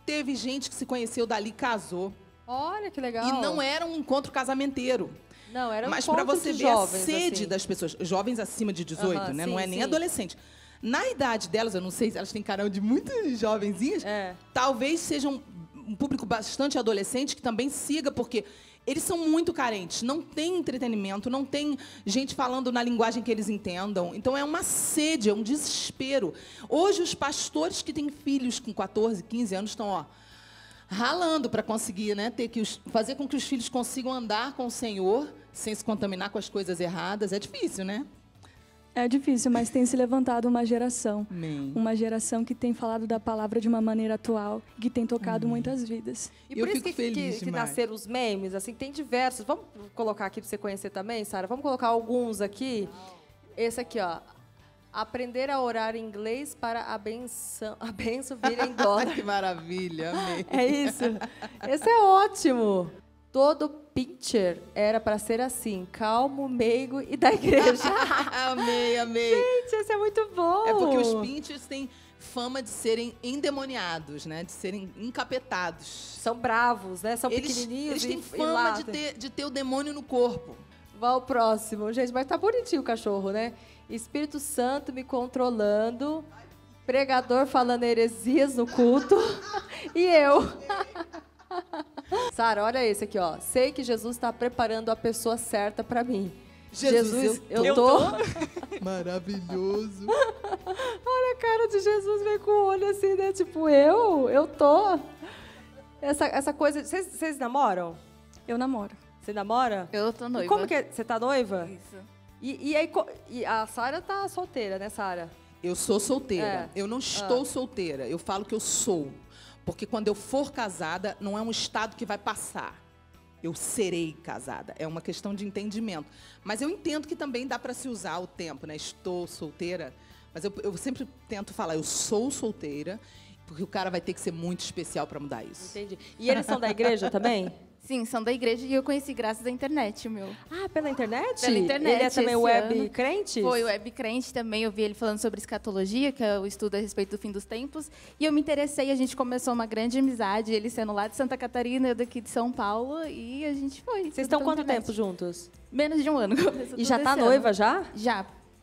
teve gente que se conheceu dali e casou. Olha que legal. E não era um encontro casamenteiro. Não, era um Mas para você ver jovens, a sede assim. das pessoas, jovens acima de dezoito, Uhum, né? sim, Não é nem sim. adolescente. Na idade delas, eu não sei se elas têm carão de muitas jovenzinhas, É. talvez sejam um público bastante adolescente que também siga, porque eles são muito carentes, não tem entretenimento, não tem gente falando na linguagem que eles entendam. Então é uma sede, é um desespero. Hoje os pastores que têm filhos com quatorze, quinze anos estão, ó, ralando para conseguir, né, ter que os, fazer com que os filhos consigam andar com o Senhor sem se contaminar com as coisas erradas. É difícil, né? É difícil, mas tem se levantado uma geração. Amém. Uma geração que tem falado da palavra de uma maneira atual, que tem tocado Amém. muitas vidas. E Eu por isso fico que, feliz que, que demais. nasceram os memes, assim, tem diversos. Vamos colocar aqui para você conhecer também, Sara? Vamos colocar alguns aqui. Esse aqui, ó. Aprender a orar em inglês para a benção, a benção vir em dólar. Que maravilha, amei. É isso. Esse é ótimo. Todo pitcher era para ser assim, calmo, meigo e da igreja. Amei, amei. Gente, esse é muito bom. É porque os pinchers têm fama de serem endemoniados, né? De serem encapetados. São bravos, né? São Eles, pequenininhos eles têm e, fama e lá, de ter, de ter o demônio no corpo. Vai ao próximo. Gente, mas tá bonitinho o cachorro, né? Espírito Santo me controlando, pregador falando heresias no culto e eu. Sara, olha esse aqui, ó. Sei que Jesus está preparando a pessoa certa para mim. Jesus, eu, eu, eu tô. Maravilhoso. Olha a cara de Jesus, vem com o olho assim, né? Tipo, eu? Eu tô. Essa, essa coisa. Vocês, vocês namoram? Eu namoro. Você namora? Eu tô noiva. E como que é? Você tá noiva? Isso. E, e aí, co- e a Sara tá solteira, né, Sara? Eu sou solteira. É. Eu não estou Ah. solteira. Eu falo que eu sou. Porque quando eu for casada, não é um estado que vai passar. Eu serei casada. É uma questão de entendimento. Mas eu entendo que também dá para se usar o tempo, né? Estou solteira. Mas eu, eu sempre tento falar, eu sou solteira, porque o cara vai ter que ser muito especial para mudar isso. Entendi. E eles são da igreja também? Sim, são da igreja e eu conheci graças à internet, o meu. Ah, pela internet? Pela internet, Ele é também esse web ano. crente? Foi web crente também, eu vi ele falando sobre escatologia, que é o estudo a respeito do fim dos tempos, e eu me interessei, a gente começou uma grande amizade, ele sendo lá de Santa Catarina, eu daqui de São Paulo, e a gente foi. Vocês tudo estão pela quanto internet. tempo juntos? Menos de um ano. Começou E tudo já tá esse noiva ano. já? Já.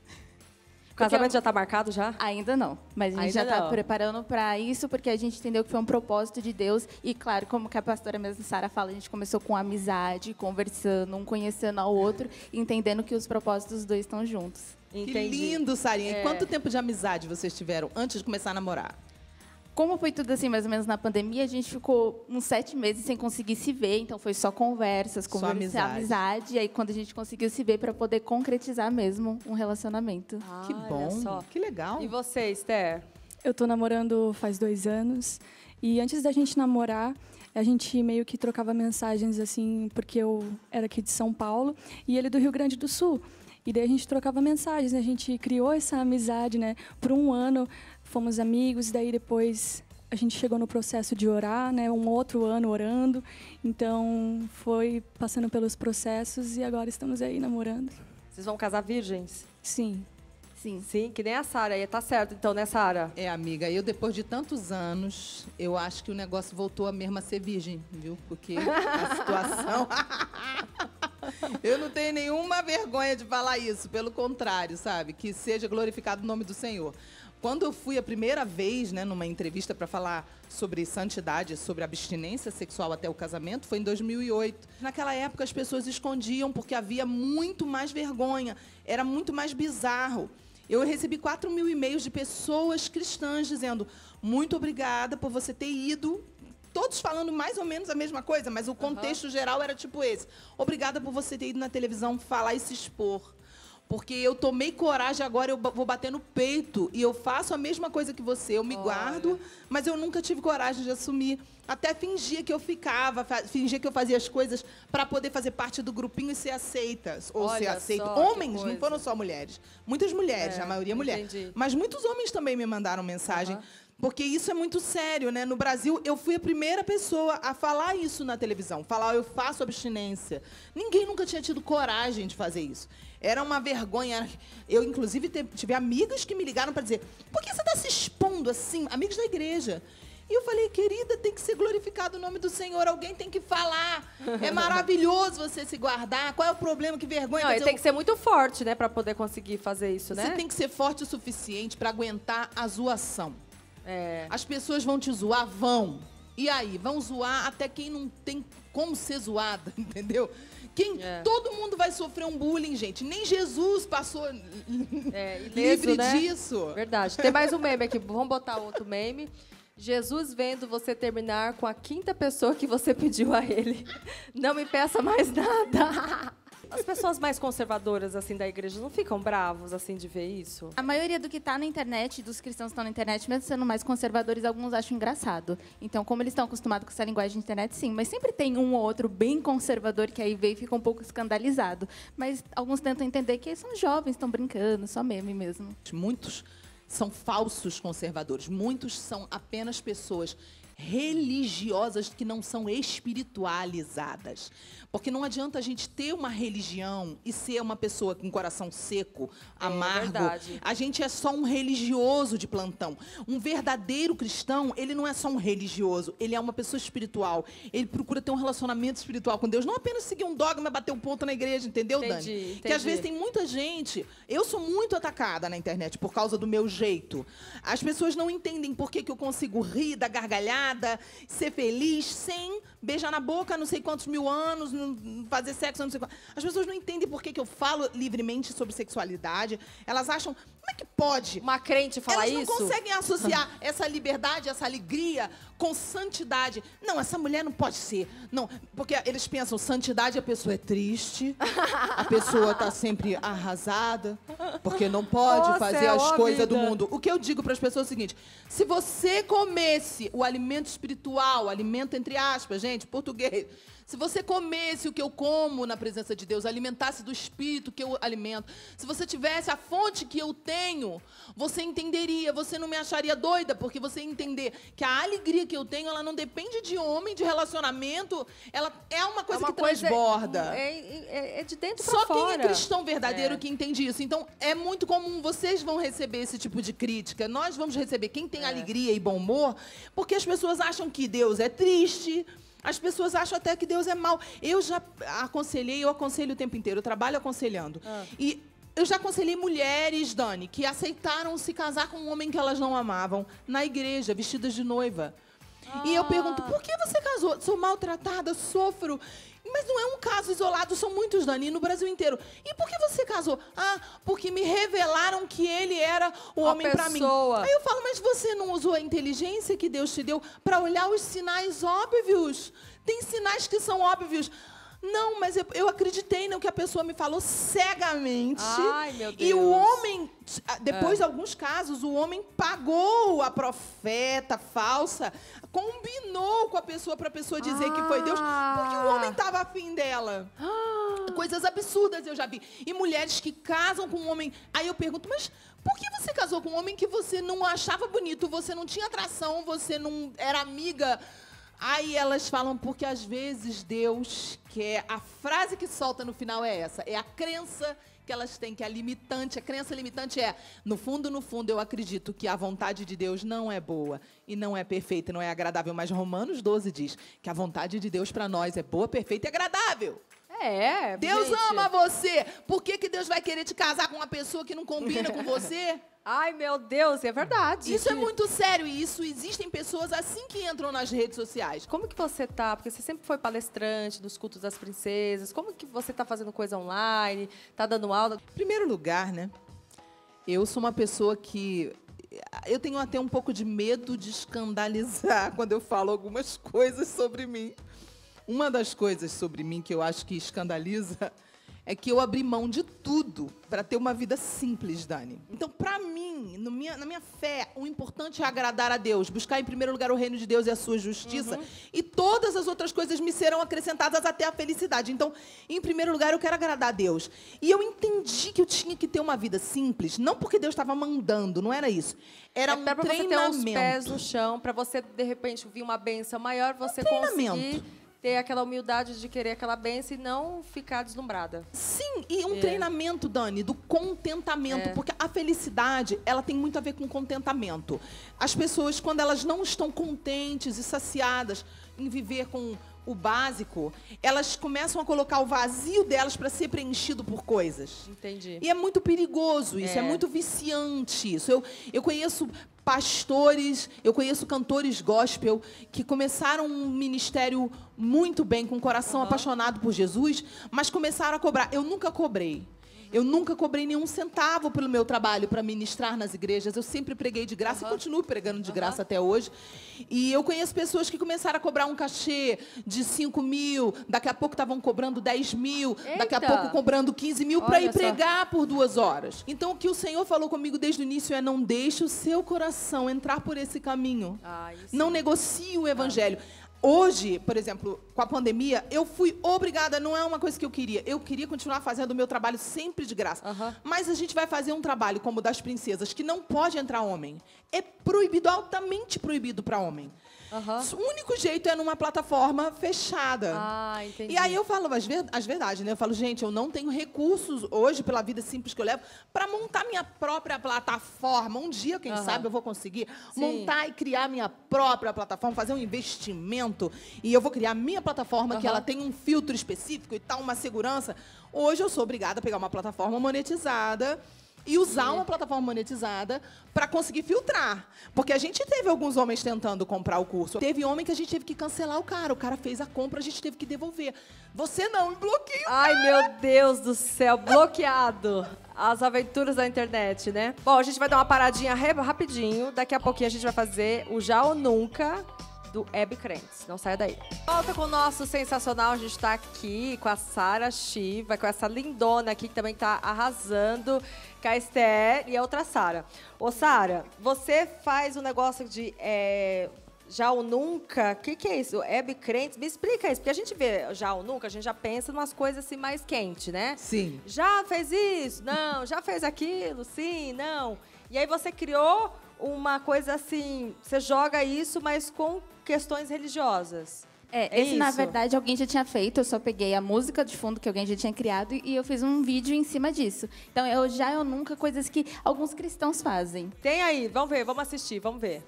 O casamento já tá marcado já? Ainda não, mas a gente Ainda já está não. preparando para isso, porque a gente entendeu que foi um propósito de Deus. E, claro, como que a pastora mesmo, Sara, fala, a gente começou com amizade, conversando, um conhecendo ao outro, entendendo que os propósitos dos dois estão juntos. Que Entendi. lindo, Sarinha. É. E quanto tempo de amizade vocês tiveram antes de começar a namorar? Como foi tudo assim, mais ou menos na pandemia, a gente ficou uns sete meses sem conseguir se ver, então foi só conversas, conversa, amizade. amizade. E aí, quando a gente conseguiu se ver, para poder concretizar mesmo um relacionamento. Que Olha bom, só. que legal. E você, Esther? Eu tô namorando faz dois anos. E antes da gente namorar, a gente meio que trocava mensagens, assim, porque eu era aqui de São Paulo e ele do Rio Grande do Sul. E daí a gente trocava mensagens, né? A gente criou essa amizade, né? Por um ano fomos amigos, daí depois a gente chegou no processo de orar, né? Um outro ano orando. Então foi passando pelos processos e agora estamos aí namorando. Vocês vão casar virgens? Sim. Sim. Sim, que nem a Sara. Aí tá certo, então, né, Sara? É, amiga, eu depois de tantos anos, eu acho que o negócio voltou a mesmo a ser virgem, viu? Porque a situação... Eu não tenho nenhuma vergonha de falar isso, pelo contrário, sabe? Que seja glorificado o nome do Senhor. Quando eu fui a primeira vez, né, numa entrevista para falar sobre santidade, sobre abstinência sexual até o casamento, foi em dois mil e oito. Naquela época, as pessoas escondiam porque havia muito mais vergonha, era muito mais bizarro. Eu recebi quatro mil e-mails de pessoas cristãs dizendo muito obrigada por você ter ido, todos falando mais ou menos a mesma coisa, mas o contexto geral era tipo esse. Obrigada por você ter ido na televisão falar e se expor. Porque eu tomei coragem, agora eu ba- vou bater no peito e eu faço a mesma coisa que você. Eu me Olha. guardo, mas eu nunca tive coragem de assumir. Até fingia que eu ficava, fa- fingia que eu fazia as coisas para poder fazer parte do grupinho e ser aceita. Ou ser Olha aceito. só que Homens, não coisa. foram só mulheres. Muitas mulheres, É, a maioria mulher. entendi. Mas muitos homens também me mandaram mensagem. Aham. Porque isso é muito sério, né? No Brasil, eu fui a primeira pessoa a falar isso na televisão. Falar, eu faço abstinência. Ninguém nunca tinha tido coragem de fazer isso. Era uma vergonha. Eu, inclusive, te- tive amigas que me ligaram para dizer, por que você está se expondo assim? Amigos da igreja. E eu falei, querida, tem que ser glorificado o nome do Senhor. Alguém tem que falar. É maravilhoso você se guardar. Qual é o problema? Que vergonha. Não, Quer e dizer, tem que ser muito forte, né, para poder conseguir fazer isso, né? Você tem que ser forte o suficiente para aguentar a zoação. É. As pessoas vão te zoar? Vão. E aí? Vão zoar até quem não tem como ser zoada, entendeu? Quem, É. Todo mundo vai sofrer um bullying, gente. Nem Jesus passou É, ileso, livre né? disso. Verdade. Tem mais um meme aqui. Vamos botar outro meme. Jesus vendo você terminar com a quinta pessoa que você pediu a ele. Não me peça mais nada. As pessoas mais conservadoras, assim, da igreja, não ficam bravos, assim, de ver isso? A maioria do que está na internet, dos cristãos que estão na internet, mesmo sendo mais conservadores, alguns acham engraçado. Então, como eles estão acostumados com essa linguagem de internet, sim. Mas sempre tem um ou outro bem conservador que aí vem e fica um pouco escandalizado. Mas alguns tentam entender que são jovens, estão brincando, só meme mesmo. Muitos são falsos conservadores. Muitos são apenas pessoas religiosas que não são espiritualizadas. Porque não adianta a gente ter uma religião e ser uma pessoa com coração seco, amargo. É verdade. A gente é só um religioso de plantão. Um verdadeiro cristão, ele não é só um religioso, ele é uma pessoa espiritual. Ele procura ter um relacionamento espiritual com Deus, não apenas seguir um dogma, bater um ponto na igreja, entendeu, Entendi, Dani? entendi. Que às vezes tem muita gente... Eu sou muito atacada na internet por causa do meu jeito. As pessoas não entendem por que, que eu consigo rir da gargalhada, ser feliz, sem beijar na boca não sei quantos mil anos, não fazer sexo não sei quantos. As pessoas não entendem por que, que eu falo livremente sobre sexualidade. Elas acham, como é que pode? Uma crente falar Elas não isso? conseguem associar essa liberdade, essa alegria com santidade. Não, essa mulher não pode ser. Não, porque eles pensam, santidade, a pessoa é triste, a pessoa está sempre arrasada, porque não pode Nossa, fazer é as uma coisas do vida. mundo. O que eu digo para as pessoas é o seguinte, se você comesse o alimento espiritual, alimento entre aspas, gente, português, se você comesse o que eu como na presença de Deus, alimentasse do Espírito que eu alimento, se você tivesse a fonte que eu tenho, você entenderia, você não me acharia doida, porque você entender que a alegria que eu tenho, ela não depende de homem, de relacionamento, ela é uma coisa É uma que coisa- transborda. É, é- é de dentro pra Só fora. quem é cristão verdadeiro É. que entende isso. Então, é muito comum, vocês vão receber esse tipo de crítica. Nós vamos receber quem tem alegria e bom humor, porque as pessoas acham que Deus é triste, as pessoas acham até que Deus é mau. Eu já aconselhei, eu aconselho o tempo inteiro, eu trabalho aconselhando. Ah. E eu já aconselhei mulheres, Dani, que aceitaram se casar com um homem que elas não amavam, na igreja, vestidas de noiva. E eu pergunto, por que você casou? Sou maltratada, sofro. Mas não é um caso isolado, são muitos, Dani, no Brasil inteiro. E por que você casou? Ah, porque me revelaram que ele era o Uma homem para mim. pessoa. Aí eu falo, mas você não usou a inteligência que Deus te deu para olhar os sinais óbvios? Tem sinais que são óbvios. Não, mas eu, eu acreditei no que a pessoa me falou cegamente. Ai, meu E o Deus. homem, depois de alguns casos, o homem pagou a profeta falsa, combinou com a pessoa para a pessoa dizer que foi Deus, porque o homem estava afim dela. Coisas absurdas eu já vi. E mulheres que casam com um homem... Aí eu pergunto, mas por que você casou com um homem que você não achava bonito, você não tinha atração, você não era amiga... Aí elas falam, porque às vezes Deus quer... A frase que solta no final é essa. É a crença que elas têm, que é a limitante. A crença limitante é, no fundo, no fundo, eu acredito que a vontade de Deus não é boa e não é perfeita, não é agradável. Mas Romanos doze diz que a vontade de Deus para nós é boa, perfeita e agradável. É, Deus gente. ama você. Por que, que Deus vai querer te casar com uma pessoa que não combina com você? Ai, meu Deus, é verdade. Isso é Que- muito sério e isso existem pessoas assim que entram nas redes sociais. Como que você tá? Porque você sempre foi palestrante dos cultos das princesas. Como que você tá fazendo coisa online? Tá dando aula? Em primeiro lugar, né? Eu sou uma pessoa que... Eu tenho até um pouco de medo de escandalizar quando eu falo algumas coisas sobre mim. Uma das coisas sobre mim que eu acho que escandaliza é que eu abri mão de tudo para ter uma vida simples, Dani. Então, para mim, no minha, na minha fé, o importante é agradar a Deus, buscar em primeiro lugar o reino de Deus e a sua justiça, e todas as outras coisas me serão acrescentadas até a felicidade. Então, em primeiro lugar, eu quero agradar a Deus. E eu entendi que eu tinha que ter uma vida simples, não porque Deus estava mandando, não era isso. Era é um para você ter treinamento. os pés no chão, para você, de repente, vir uma benção maior, você treinamento. conseguir ter aquela humildade de querer aquela bênção e não ficar deslumbrada. Sim, e um É. treinamento, Dani, do contentamento, É. porque a felicidade, ela tem muito a ver com contentamento. As pessoas, quando elas não estão contentes e saciadas em viver com o básico, elas começam a colocar o vazio delas para ser preenchido por coisas. Entendi. E é muito perigoso isso, é, É. muito viciante isso. Eu, eu conheço pastores, eu conheço cantores gospel que começaram um ministério muito bem, com o coração Aham. apaixonado por Jesus, mas começaram a cobrar. Eu nunca cobrei. Eu nunca cobrei nenhum centavo pelo meu trabalho para ministrar nas igrejas. Eu sempre preguei de graça Aham. e continuo pregando de Aham. graça até hoje. E eu conheço pessoas que começaram a cobrar um cachê de cinco mil, daqui a pouco estavam cobrando dez mil, daqui a Eita! pouco cobrando quinze mil para Olha ir só. pregar por duas horas. Então, o que o Senhor falou comigo desde o início é: não deixe o seu coração entrar por esse caminho. Ah, isso. Não negocie o evangelho. Hoje, por exemplo, com a pandemia, eu fui obrigada, não é uma coisa que eu queria. Eu queria continuar fazendo o meu trabalho sempre de graça. Aham. Mas a gente vai fazer um trabalho como o das princesas, que não pode entrar homem. É proibido, altamente proibido para homem. Aham. O único jeito é numa plataforma fechada. Ah, entendi. E aí eu falo as, ver as verdades, né? Eu falo, gente, eu não tenho recursos hoje, pela vida simples que eu levo, para montar minha própria plataforma. Um dia, quem Aham. sabe, eu vou conseguir Sim. montar e criar minha própria plataforma, fazer um investimento. E eu vou criar minha plataforma, que Aham. ela tem um filtro específico e tal, uma segurança. Hoje eu sou obrigada a pegar uma plataforma monetizada e usar uma plataforma monetizada para conseguir filtrar. Porque a gente teve alguns homens tentando comprar o curso. Teve homem que a gente teve que cancelar o cara. O cara fez a compra, a gente teve que devolver. Você não, me bloqueia. Ai, meu Deus do céu, bloqueado. As aventuras da internet, né? Bom, a gente vai dar uma paradinha re- rapidinho. Daqui a pouquinho a gente vai fazer o Já ou Nunca do Hebe Crentes. Não saia daí. Volta com o nosso sensacional. A gente tá aqui com a Sara Shiva, com essa lindona aqui que também tá arrasando, com a Esther e a outra Sara. Ô, Sara, você faz um negócio de... é, Já ou nunca? O que, que é isso? Hebe Crentes? Me explica isso, porque a gente vê já ou nunca, a gente já pensa em umas coisas assim mais quentes, né? Sim. Já fez isso? Não. Já fez aquilo? Sim, não. E aí você criou uma coisa assim, você joga isso, mas com questões religiosas. É, É esse, na isso? verdade, alguém já tinha feito. Eu só peguei a música de fundo que alguém já tinha criado e eu fiz um vídeo em cima disso. Então, eu já eu nunca, coisas que alguns cristãos fazem. Tem aí, vamos ver, vamos assistir, vamos ver.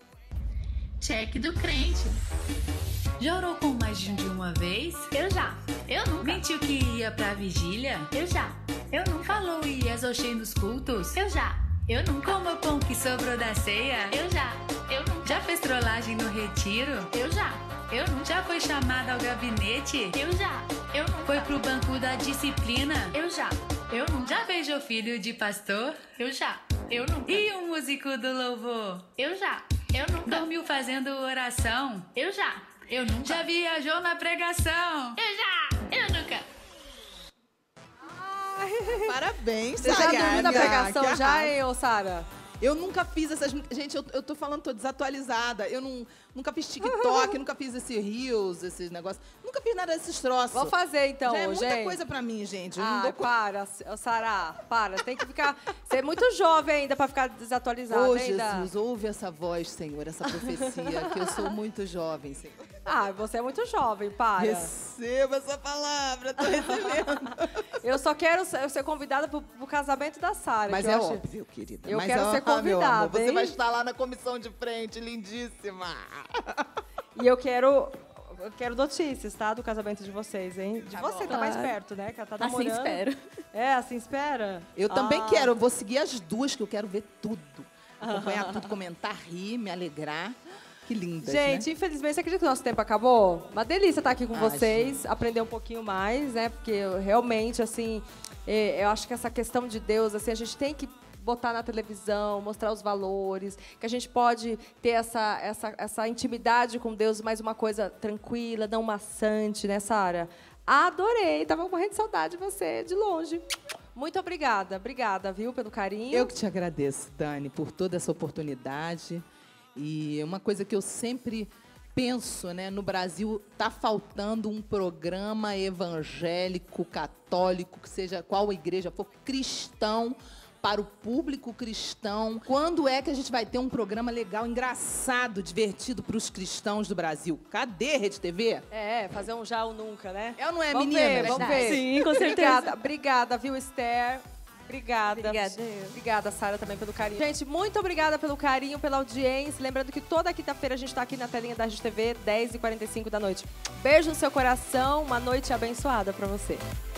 Cheque do crente. Já orou com mais de uma vez? Eu já. Eu nunca. Mentiu que ia pra vigília? Eu já. Eu nunca. Falou e exorcei nos cultos? Eu já. Eu nunca. Comeu pão que sobrou da ceia? Eu já. Eu nunca. Já fez trollagem no retiro? Eu já. Eu nunca. Já foi chamada ao gabinete? Eu já. Eu nunca. Foi pro banco da disciplina? Eu já. Eu nunca. Já beijou filho de pastor? Eu já. Eu nunca. E o músico do louvor? Eu já. Eu nunca. Dormiu fazendo oração? Eu já. Eu nunca. Já viajou na pregação? Eu já. Eu nunca. Parabéns, Você já Sara. dormiu na Que pregação já, arraso. hein, ô Sara? Eu nunca fiz essas... Gente, eu, eu tô falando, tô desatualizada. Eu não, nunca fiz TikTok, nunca fiz esse Reels, esses negócios. Nunca fiz nada desses troços. Vamos fazer então, Já é muita gente. coisa pra mim, gente. Eu não Ah, dou conta. para, ô, Sara, para. Tem que ficar... Você é muito jovem ainda pra ficar desatualizada Ô, ainda. Jesus, ouve essa voz, Senhor, essa profecia, que eu sou muito jovem, Senhor. Ah, você é muito jovem, para. Receba essa palavra, tô recebendo. Eu só quero ser, ser convidada pro, pro casamento da Sara. Mas que é eu acho- óbvio, querida. Eu Mas, quero ó, ser ó, meu amor, convidada, Você hein? vai estar lá na comissão de frente, lindíssima. E eu quero... Eu quero notícias, tá? Do casamento de vocês, hein? De Tá você, bom. tá mais Claro. perto, né? Que ela tá Assim namorando. espero. É, assim espera. Eu também Ah. quero, eu vou seguir as duas, que eu quero ver tudo. Acompanhar tudo, comentar, rir, me alegrar. Que lindas, Gente, né? infelizmente, você acredita que o nosso tempo acabou? Uma delícia estar aqui com Ah, vocês, aprender um pouquinho mais, né? Porque eu, realmente, assim, eh, eu acho que essa questão de Deus, assim, a gente tem que botar na televisão, mostrar os valores, que a gente pode ter essa, essa, essa intimidade com Deus, mas uma coisa tranquila, não maçante, né, Sara? Adorei, tava morrendo de saudade de você, de longe. Muito obrigada, obrigada, viu, pelo carinho. Eu que te agradeço, Dani, por toda essa oportunidade. E uma coisa que eu sempre penso, né, no Brasil está faltando um programa evangélico, católico, que seja qual igreja for, cristão, para o público cristão. Quando é que a gente vai ter um programa legal, engraçado, divertido para os cristãos do Brasil? Cadê Rede T V? É, fazer um já ou nunca, né? É ou não é, vamos menina? Ver, vamos ver. Sim, com certeza. Obrigada, obrigada, viu, Esther? Obrigada. Obrigada. Obrigada, Sara, também pelo carinho. Gente, muito obrigada pelo carinho, pela audiência. Lembrando que toda quinta-feira a gente tá aqui na telinha da Rede T V, dez e quarenta e cinco da noite. Beijo no seu coração, uma noite abençoada pra você.